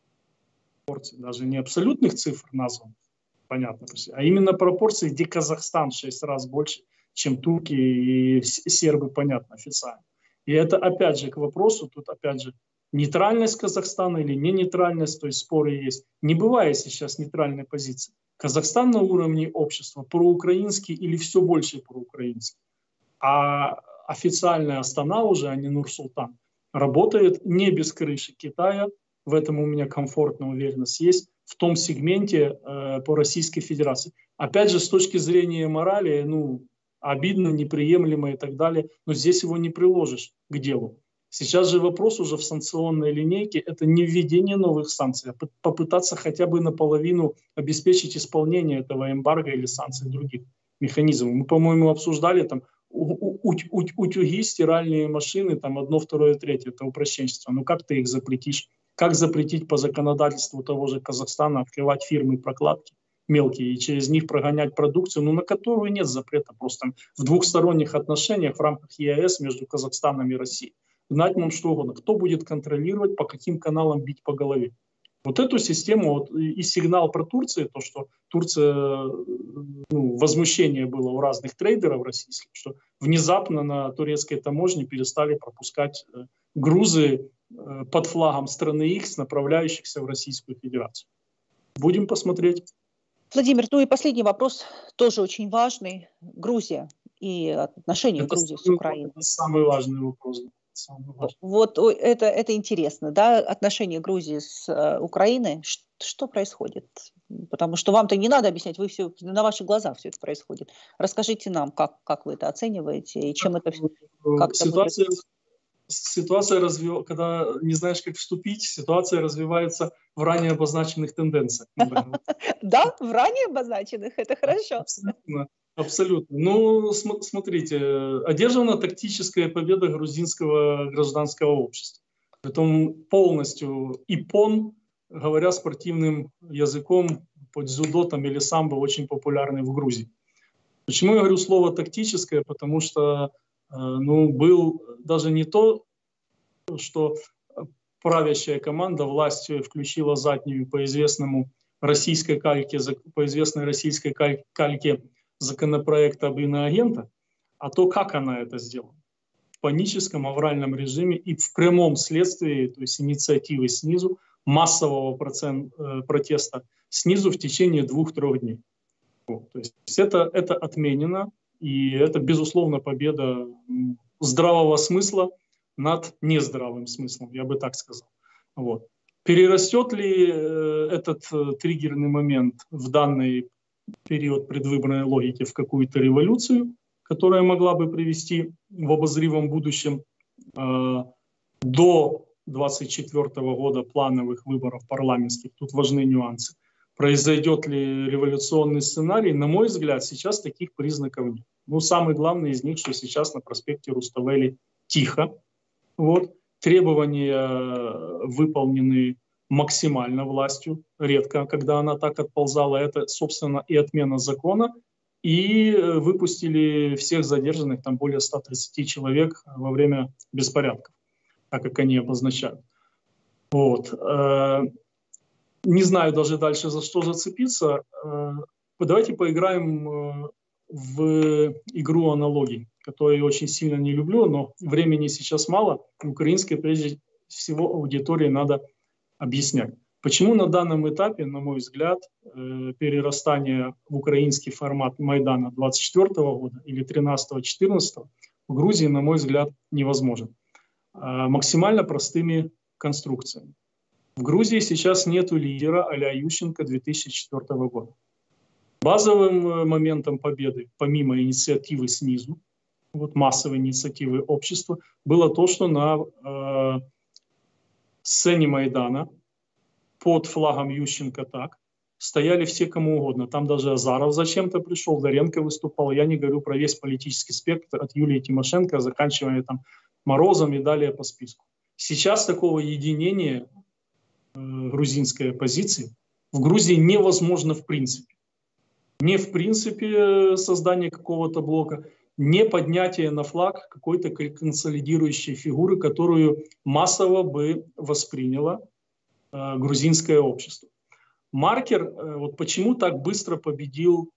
Даже не абсолютных цифр назван, понятно, а именно пропорции, где Казахстан в 6 раз больше, чем турки и сербы, понятно, официально. И это опять же к вопросу, тут опять же нейтральность Казахстана или не нейтральность, то есть споры есть. Не бывает сейчас нейтральной позиции. Казахстан на уровне общества проукраинский или все больше проукраинский. А официальная Астана уже, а не Нур-Султан, работает не без крыши Китая. В этом у меня комфортная уверенность есть в том сегменте по Российской Федерации. Опять же, с точки зрения морали, обидно, неприемлемо и так далее, но здесь его не приложишь к делу. Сейчас же вопрос уже в санкционной линейке – это не введение новых санкций, а попытаться хотя бы наполовину обеспечить исполнение этого эмбарго или санкций других механизмов. Мы, по-моему, обсуждали там утюги, стиральные машины, там 1, 2, 3, это упрощенчество. Ну как ты их запретишь? Как запретить по законодательству того же Казахстана открывать фирмы прокладки мелкие и через них прогонять продукцию, на которую нет запрета, просто в двухсторонних отношениях в рамках ЕАЭС между Казахстаном и Россией. Знать нам что угодно. Кто будет контролировать, по каким каналам бить по голове. Вот эту систему и сигнал про Турцию, то, что Турция, возмущение было у разных трейдеров российских, что внезапно на турецкой таможне перестали пропускать грузы под флагом страны X, направляющихся в Российскую Федерацию. Будем посмотреть. Владимир, и последний вопрос, тоже очень важный. Грузия и отношения Грузии с Украиной. Это самый важный вопрос. Вот это интересно, да, отношения Грузии с Украиной. Что происходит? Потому что вам-то не надо объяснять, вы все на ваших глазах все это происходит. Расскажите нам, как вы это оцениваете и чем это ситуация когда не знаешь, как вступить, ситуация развивается в ранее обозначенных тенденциях. Да, в ранее обозначенных, это хорошо. Абсолютно. Ну, смотрите, одержана тактическая победа грузинского гражданского общества. Притом полностью иппон, говоря спортивным языком, под дзюдо там, или самбо очень популярный в Грузии. Почему я говорю слово тактическое? Потому что был даже не то, что правящая команда властью включила заднюю по известной российской кальке законопроекта об иноагентах, а то, как она это сделала. В паническом, авральном режиме и в прямом следствии, то есть инициативы снизу, массового протеста снизу в течение 2-3 дней. Вот, то есть это отменено, и это, безусловно, победа здравого смысла над нездравым смыслом, я бы так сказал. Вот. Перерастет ли этот триггерный момент в данный период предвыборной логики в какую-то революцию, которая могла бы привести в обозримом будущем до 2024 года плановых выборов парламентских? Тут важны нюансы. Произойдет ли революционный сценарий? На мой взгляд, сейчас таких признаков нет. Самый главный из них, что сейчас на проспекте Руставели тихо. Вот. Требования выполнены максимально властью, редко, когда она так отползала. Это, собственно, и отмена закона, и выпустили всех задержанных, там более 130 человек во время беспорядков, так как они обозначают. Вот. Не знаю даже дальше, за что зацепиться. Давайте поиграем в игру аналогий, которую я очень сильно не люблю, но времени сейчас мало. Украинской, прежде всего, аудитории надо объяснять. Почему на данном этапе, на мой взгляд, перерастание в украинский формат Майдана 24 года или 13-14 в Грузии, на мой взгляд, невозможен. Максимально простыми конструкциями. В Грузии сейчас нет лидера а-ля Ющенко 2004 года. Базовым моментом победы, помимо инициативы снизу, массовой инициативы общества, было то, что на сцене Майдана под флагом Ющенко стояли все кому угодно. Там даже Азаров зачем-то пришел, Доренко выступал. Я не говорю про весь политический спектр от Юлии Тимошенко, заканчивая там Морозом и далее по списку. Сейчас такого единения грузинской оппозиции в Грузии невозможно в принципе. Не в принципе создание какого-то блока, не поднятие на флаг какой-то консолидирующей фигуры, которую массово бы восприняло грузинское общество. Маркер, вот почему так быстро победил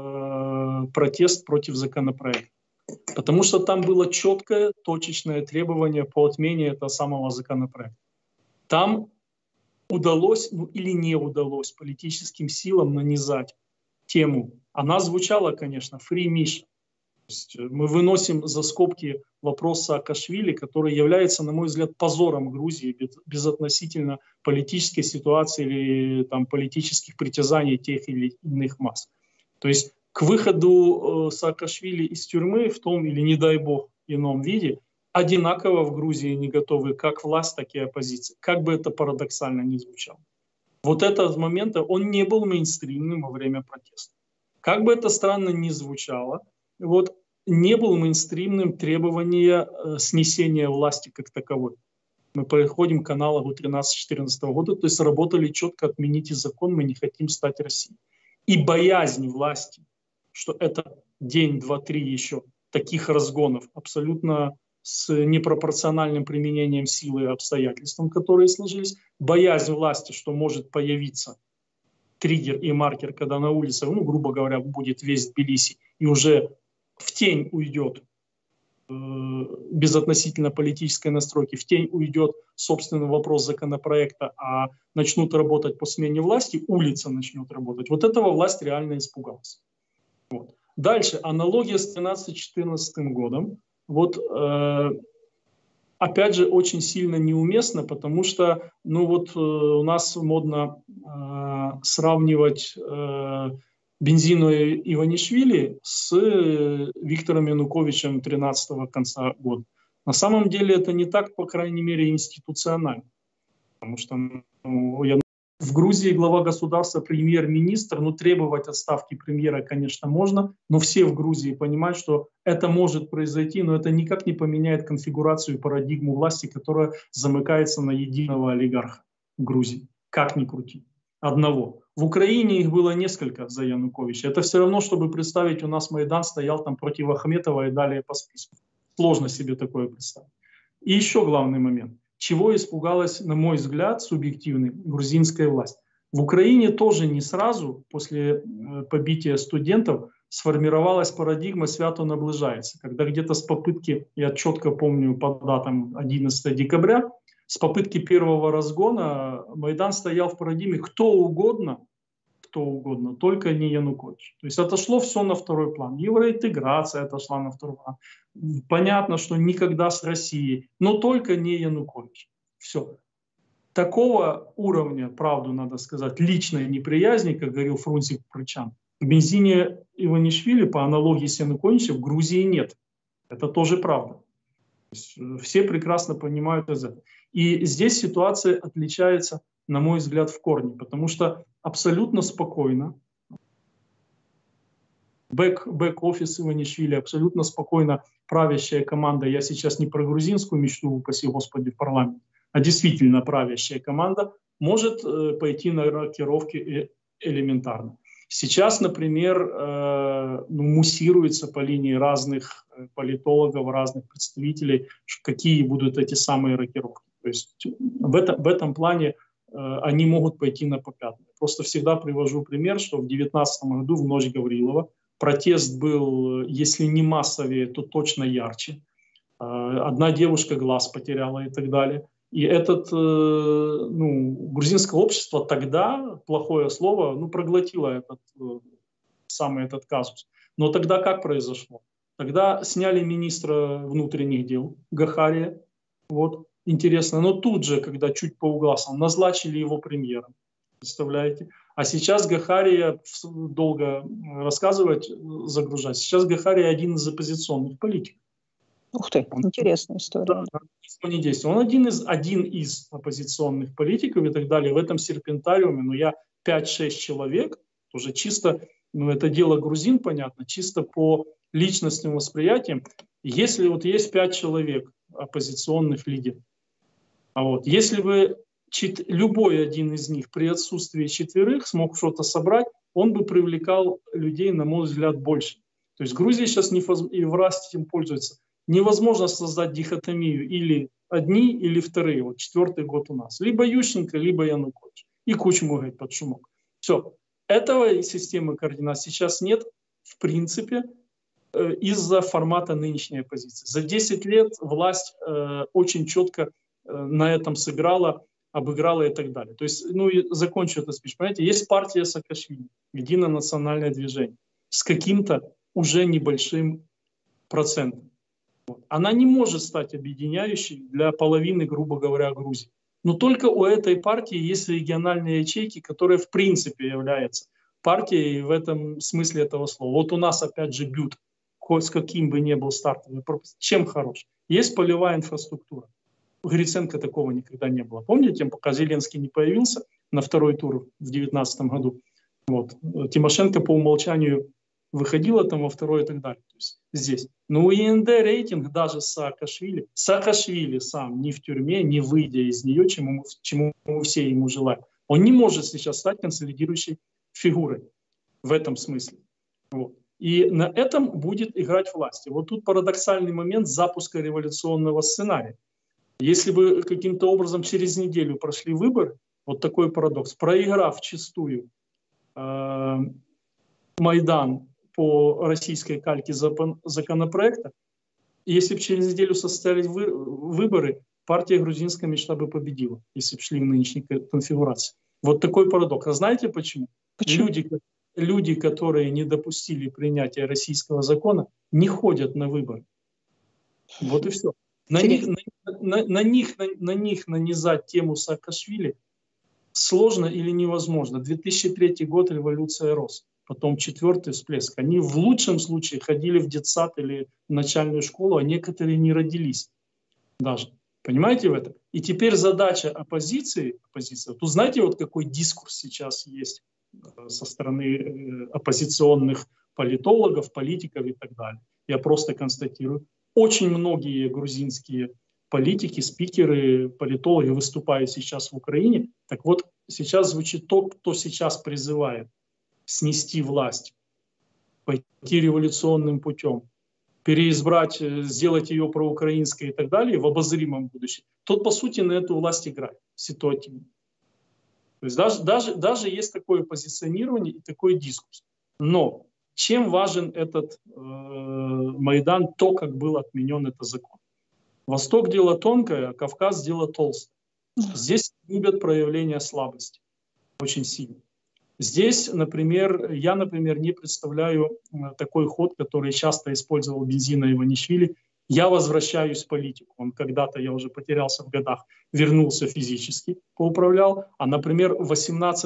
протест против законопроекта? Потому что там было четкое, точечное требование по отмене этого самого законопроекта. Там удалось, ну или не удалось политическим силам нанизать тему. Она звучала, конечно, «Free Misha». Мы выносим за скобки вопрос Саакашвили, который является, на мой взгляд, позором Грузии безотносительно политической ситуации или там, политических притязаний тех или иных масс. То есть к выходу Саакашвили из тюрьмы в том или, не дай бог, ином виде одинаково в Грузии не готовы как власть, так и оппозиция. Как бы это парадоксально ни звучало. Вот этот момент, он не был мейнстримным во время протеста. Как бы это странно ни звучало, вот не был мейнстримным требование снесения власти как таковой. Мы переходим к аналогу 13-14 года, то есть работали четко, отмените закон, мы не хотим стать Россией. И боязнь власти, что это день, два, три еще таких разгонов, абсолютно с непропорциональным применением силы и обстоятельствам, которые сложились, боязнь власти, что может появиться триггер и маркер, когда на улице, ну, грубо говоря, будет весь Тбилиси, и уже в тень уйдет, безотносительно политической настройки, в тень уйдет, собственно, вопрос законопроекта, а начнут работать по смене власти, улица начнет работать. Вот этого власть реально испугалась. Вот. Дальше, аналогия с 13-14 годом. Вот, опять же, очень сильно неуместно, потому что, ну вот, у нас модно сравнивать Бензину и Иванишвили с Виктором Януковичем 13-го конца года. На самом деле это не так, по крайней мере, институционально. Потому что в Грузии глава государства премьер-министр, ну требовать отставки премьера, конечно, можно, но все в Грузии понимают, что это может произойти, но это никак не поменяет конфигурацию и парадигму власти, которая замыкается на единого олигарха в Грузии. Как ни крути. Одного. В Украине их было несколько за Януковича. Это все равно, чтобы представить, у нас Майдан стоял там против Ахметова и далее по списку. Сложно себе такое представить. И еще главный момент. Чего испугалась, на мой взгляд, субъективный, грузинская власть. В Украине тоже не сразу, после побития студентов, сформировалась парадигма «свято наближается», когда где-то с попытки, я четко помню по датам 11 декабря, с попытки первого разгона Майдан стоял в парадигме кто угодно, только не Янукович. То есть отошло все на второй план. Евроинтеграция отошла на второй план. Понятно, что никогда с Россией, но только не Янукович. Все. Такого уровня, правду надо сказать, личной неприязни, как говорил Фрунзик Прычан, в Бензине Иванишвили по аналогии с Януковичем в Грузии нет. Это тоже правда. Все прекрасно понимают это. И здесь ситуация отличается, на мой взгляд, в корне, потому что абсолютно спокойно бэк-офис Иванишвили, абсолютно спокойно правящая команда, я сейчас не про грузинскую мечту, упаси Господи, в парламент, а действительно правящая команда может пойти на рокировки элементарно. Сейчас, например, муссируется по линии разных политологов, разных представителей, какие будут эти самые рокировки. То есть в этом плане они могут пойти на попятную. Просто всегда привожу пример, что в 2019 году, в ночь Гаврилова, протест был, если не массовее, то точно ярче. Одна девушка глаз потеряла и так далее. И грузинское общество тогда, плохое слово, проглотило этот казус. Но тогда как произошло? Тогда сняли министра внутренних дел Гахария. Вот, интересно. Но тут же, когда чуть поугасал, назначили его премьером. Представляете? А сейчас Гахария, долго рассказывать, загружать, сейчас Гахария один из оппозиционных политиков. Ух ты, интересная история. Да, не действует. Он один из оппозиционных политиков и так далее в этом серпентариуме, но я 5-6 человек, уже чисто, ну это дело грузин, понятно, чисто по личностным восприятиям, если вот есть 5 человек оппозиционных лидеров, а вот если бы любой один из них при отсутствии 4 смог что-то собрать, он бы привлекал людей, на мой взгляд, больше. То есть Грузия сейчас и власть этим пользуется. Невозможно создать дихотомию или одни, или вторые. Вот 4-й год у нас. Либо Ющенко, либо Янукович. И Кучму, говорит, под шумок. Все. Этого системы координат сейчас нет, в принципе, из-за формата нынешней оппозиции. За 10 лет власть очень четко на этом сыграла, обыграла и так далее. То есть, ну и закончу это спич. Понимаете, есть партия Саакашвили, Единое национальное движение, с каким-то уже небольшим процентом. Она не может стать объединяющей для половины, грубо говоря, Грузии. Но только у этой партии есть региональные ячейки, которые в принципе являются партией в этом смысле этого слова. Вот у нас опять же бют, хоть с каким бы ни был стартовый пропуск. Чем хорош? Есть полевая инфраструктура. У Гриценко такого никогда не было. Помните, пока Зеленский не появился на второй тур в 2019 году, вот, Тимошенко по умолчанию выходила там во второй и так далее. То есть здесь. Но у ИНД рейтинг даже Саакашвили сам не в тюрьме, не выйдя из нее, чему мы все ему желаем. Он не может сейчас стать консолидирующей фигурой в этом смысле. Вот. И на этом будет играть власть. И вот тут парадоксальный момент запуска революционного сценария. Если бы каким-то образом через неделю прошли выборы, вот такой парадокс, проиграв вчистую Майдан по российской кальке законопроекта, если бы через неделю состоялись выборы, партия «Грузинская мечта» бы победила, если бы шли в нынешней конфигурации. Вот такой парадокс. А знаете почему? Люди, которые не допустили принятия российского закона, не ходят на выборы. Вот и все. На них нанизать тему Саакашвили сложно или невозможно. 2003 год, революция РОС, потом 4-й всплеск. Они в лучшем случае ходили в детсад или в начальную школу, а некоторые не родились даже. Понимаете в этом? И теперь задача оппозиции, тут знаете, вот какой дискурс сейчас есть со стороны оппозиционных политологов, политиков и так далее. Я просто констатирую. Очень многие грузинские политики, спикеры, политологи выступают сейчас в Украине. Так вот, сейчас звучит то, кто сейчас призывает снести власть, пойти революционным путем, переизбрать, сделать ее проукраинской и так далее в обозримом будущем. Тот, по сути, на эту власть играет ситуативно. То есть даже есть такое позиционирование и такой дискурс. Но чем важен этот Майдан, то, как был отменен этот закон? Восток – дело тонкое, а Кавказ – дело толстое. Здесь любят проявление слабости очень сильно. Здесь, например, я не представляю такой ход, который часто использовал Бензина Иванишвили. Я возвращаюсь в политику. Он когда-то, я уже потерялся в годах, вернулся физически, поуправлял. А, например, в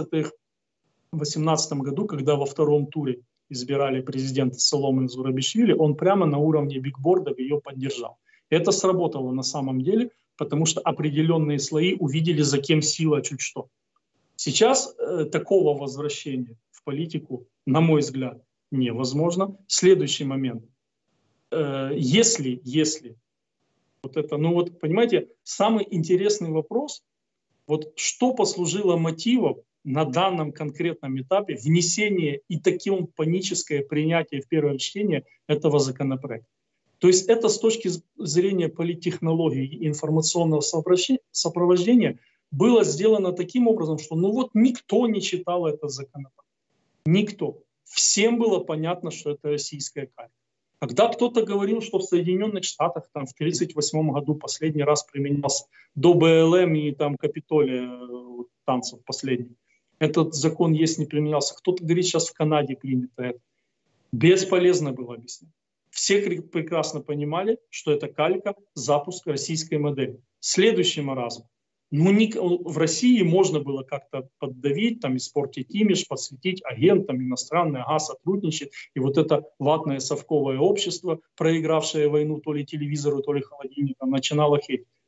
2018 году, когда во втором туре избирали президента Саломе Зурабишвили, он прямо на уровне бигбордов ее поддержал. Это сработало на самом деле, потому что определенные слои увидели, за кем сила чуть что. Сейчас такого возвращения в политику, на мой взгляд, невозможно. Следующий момент. Если вот это, ну вот, понимаете, самый интересный вопрос, вот что послужило мотивом на данном конкретном этапе внесения и таким паническое принятие в первое чтение этого законопроекта. То есть это с точки зрения политтехнологии и информационного сопровождения было сделано таким образом, что ну вот никто не читал этот законопроект. Никто. Всем было понятно, что это российская калька. Когда кто-то говорил, что в Соединенных Штатах там, в 1938 году последний раз применялся до БЛМ и там Капитолия танцев последних, этот закон есть, не применялся. Кто-то говорит, сейчас в Канаде принято это. Бесполезно было объяснять. Все прекрасно понимали, что это калька, запуск российской модели. Следующий маразм. Ну, в России можно было как-то поддавить, там, испортить имидж, подсветить агентам иностранное, ага, сотрудничать. И вот это ватное совковое общество, проигравшее войну то ли телевизору, то ли холодильникам, начинало хейтить.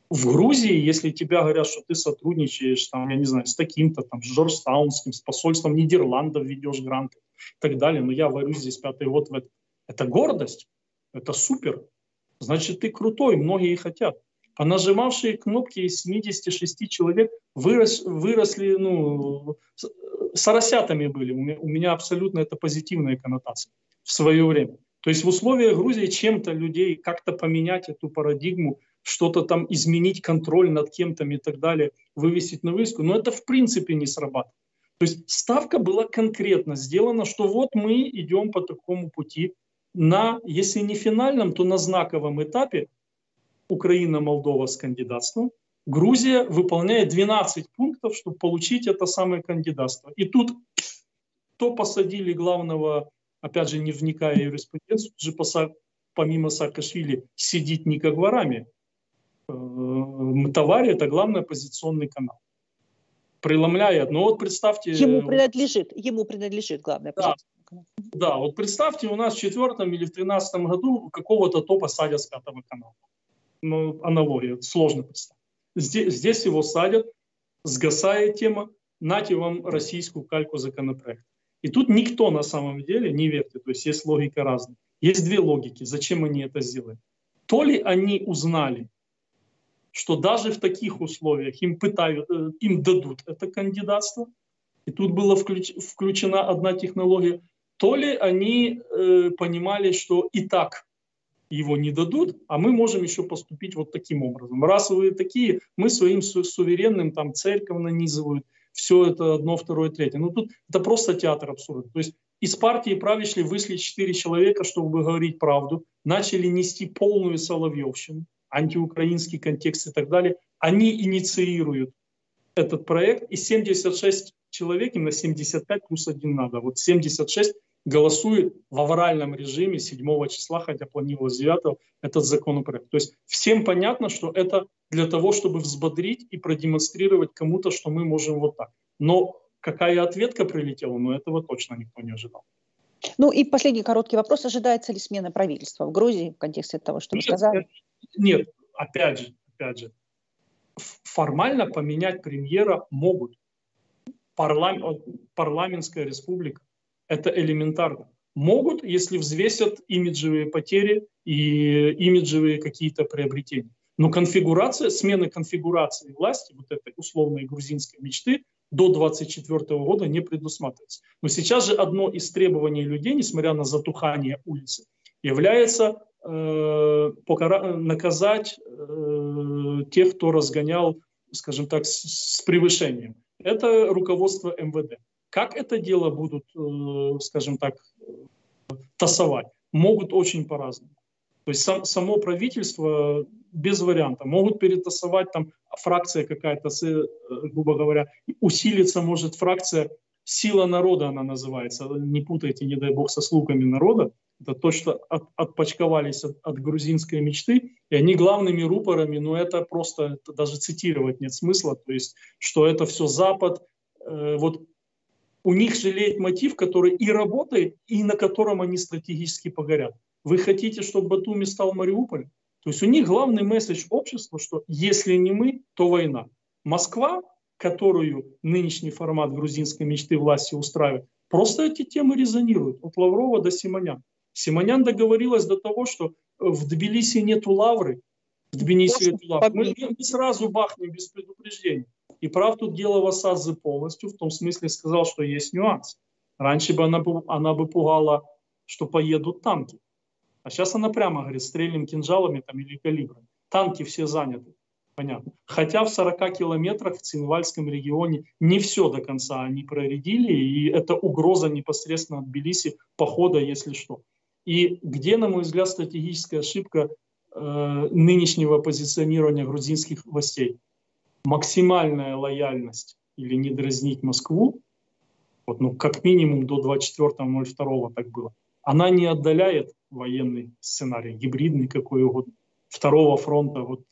В Грузии, если тебя говорят, что ты сотрудничаешь, там, я не знаю, с таким-то, там, с Жоржтаунским, с посольством Нидерландов ведешь гранты и так далее, но я варюсь здесь 5-й год в этом. Это гордость, это супер. Значит, ты крутой, многие хотят. Понажимавшие кнопки из 76 человек выросли, ну, соросятами были. У меня абсолютно это позитивная коннотация в свое время. То есть в условиях Грузии чем-то людей как-то поменять эту парадигму, что-то там изменить, контроль над кем-то и так далее, вывесить на вывеску, но это в принципе не срабатывает. То есть ставка была конкретно сделана, что вот мы идем по такому пути на, если не финальном, то на знаковом этапе Украина-Молдова с кандидатством. Грузия выполняет 12 пунктов, чтобы получить это самое кандидатство. И тут то посадили главного, опять же, не вникая в юриспруденцию, же помимо Саакашвили сидит Ника Гварами. Мтавари – это главный оппозиционный канал. Преломляет. Но вот представьте… Ему принадлежит главный оппозиционный канал. Да, вот представьте, у нас в 4-м или в 13-м году какого-то топа садят с 5-го канала. Ну, аналогия, сложно представить. Здесь его садят, сгасает тема, нате вам российскую кальку законопроекта. И тут никто на самом деле не верит, то есть есть логика разная. Есть две логики, зачем они это сделали. То ли они узнали, что даже в таких условиях им дадут это кандидатство, и тут была включена одна технология, то ли они понимали, что и так его не дадут, а мы можем еще поступить вот таким образом. Раз вы такие, мы своим суверенным, там церковь нанизывают, все это одно, второе, третье. Ну тут это просто театр абсурда. То есть из партии правящей вышли 4 человека, чтобы говорить правду, начали нести полную соловьевщину, антиукраинский контекст и так далее. Они инициируют этот проект, и 76 человек, им на 75 плюс 1 надо. Вот 76 голосует в авральном режиме 7 числа, хотя планировалось 9 этот законопроект. То есть всем понятно, что это для того, чтобы взбодрить и продемонстрировать кому-то, что мы можем вот так. Но какая ответка прилетела, ну этого точно никто не ожидал. Ну и последний короткий вопрос. Ожидается ли смена правительства в Грузии в контексте того, что вы сказали? Нет, опять же, формально поменять премьера могут. Парламентская республика. Это элементарно. Могут, если взвесят имиджевые потери и имиджевые какие-то приобретения. Но смена конфигурации власти, вот этой условной грузинской мечты, до 2024 года не предусматривается. Но сейчас же одно из требований людей, несмотря на затухание улицы, является наказать тех, кто разгонял, скажем так, с превышением. Это руководство МВД. Как это дело будут, скажем так, тасовать? Могут очень по-разному. То есть само правительство без варианта. Могут перетасовать, там фракция какая-то, грубо говоря, усилиться может фракция «Сила народа» она называется. Не путайте, не дай бог, со «Слугами народа». Это то, что отпочковались от грузинской мечты, и они главными рупорами, но это просто это даже цитировать нет смысла, то есть, что это все Запад. Вот у них же лейтмотив, который и работает, и на котором они стратегически погорят. Вы хотите, чтобы Батуми стал Мариуполем? То есть у них главный месседж общества, что если не мы, то война. Москва, которую нынешний формат грузинской мечты власти устраивает, просто эти темы резонируют. От Лаврова до Симонян. Симонян договорилась до того, что в Тбилиси нету лавры. Мы сразу бахнем без предупреждения. И прав тут дело Васадзе полностью, в том смысле сказал, что есть нюанс. Раньше бы она бы пугала, что поедут танки. А сейчас она прямо говорит, стрельным кинжалами там, или калибром. Танки все заняты. Понятно. Хотя в 40 километрах в Цинвальском регионе не все до конца они проредили, и это угроза непосредственно от Тбилиси похода, если что. И где, на мой взгляд, стратегическая ошибка нынешнего позиционирования грузинских властей? Максимальная лояльность или не дразнить Москву, вот, ну, как минимум до 24.02 так было, она не отдаляет военный сценарий, гибридный какой угодно. Второго фронта, вот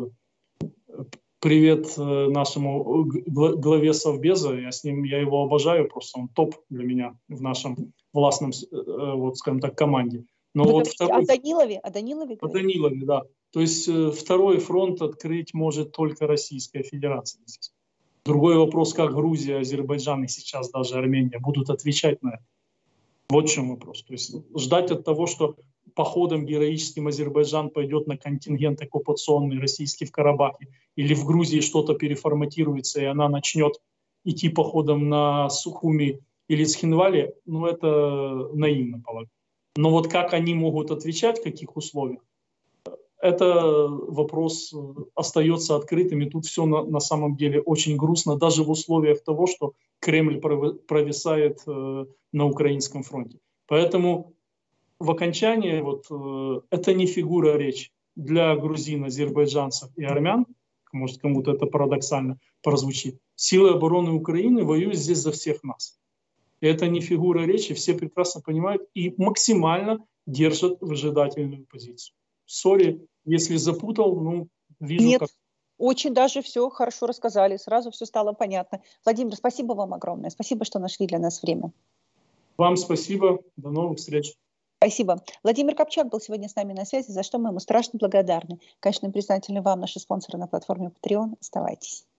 привет нашему главе Совбеза, я его обожаю, просто он топ для меня в нашем властном, вот, скажем так, команде. Но вот о Данилове? О Данилове, да. То есть второй фронт открыть может только Российская Федерация здесь. Другой вопрос, как Грузия, Азербайджан и сейчас даже Армения будут отвечать на это. Вот в чем вопрос. То есть ждать от того, что походом героическим Азербайджан пойдет на контингент оккупационный российский в Карабахе, или в Грузии что-то переформатируется, и она начнет идти походом на Сухуми или Цхинвали, ну это наивно, полагаю. Но вот как они могут отвечать, в каких условиях, это вопрос остается открытым, и тут все на самом деле очень грустно, даже в условиях того, что Кремль провисает на украинском фронте. Поэтому в окончании это не фигура речи для грузин, азербайджанцев и армян, может кому-то это парадоксально прозвучит. Силы обороны Украины воюют здесь за всех нас. И это не фигура речи, все прекрасно понимают и максимально держат выжидательную позицию. Сори, если запутал, ну, вижу, Нет, как... очень даже все хорошо рассказали, сразу все стало понятно. Владимир, спасибо вам огромное. Спасибо, что нашли для нас время. Вам спасибо. До новых встреч. Спасибо. Владимир Копчак был сегодня с нами на связи, за что мы ему страшно благодарны. Конечно, признательны вам, наши спонсоры на платформе Patreon. Оставайтесь.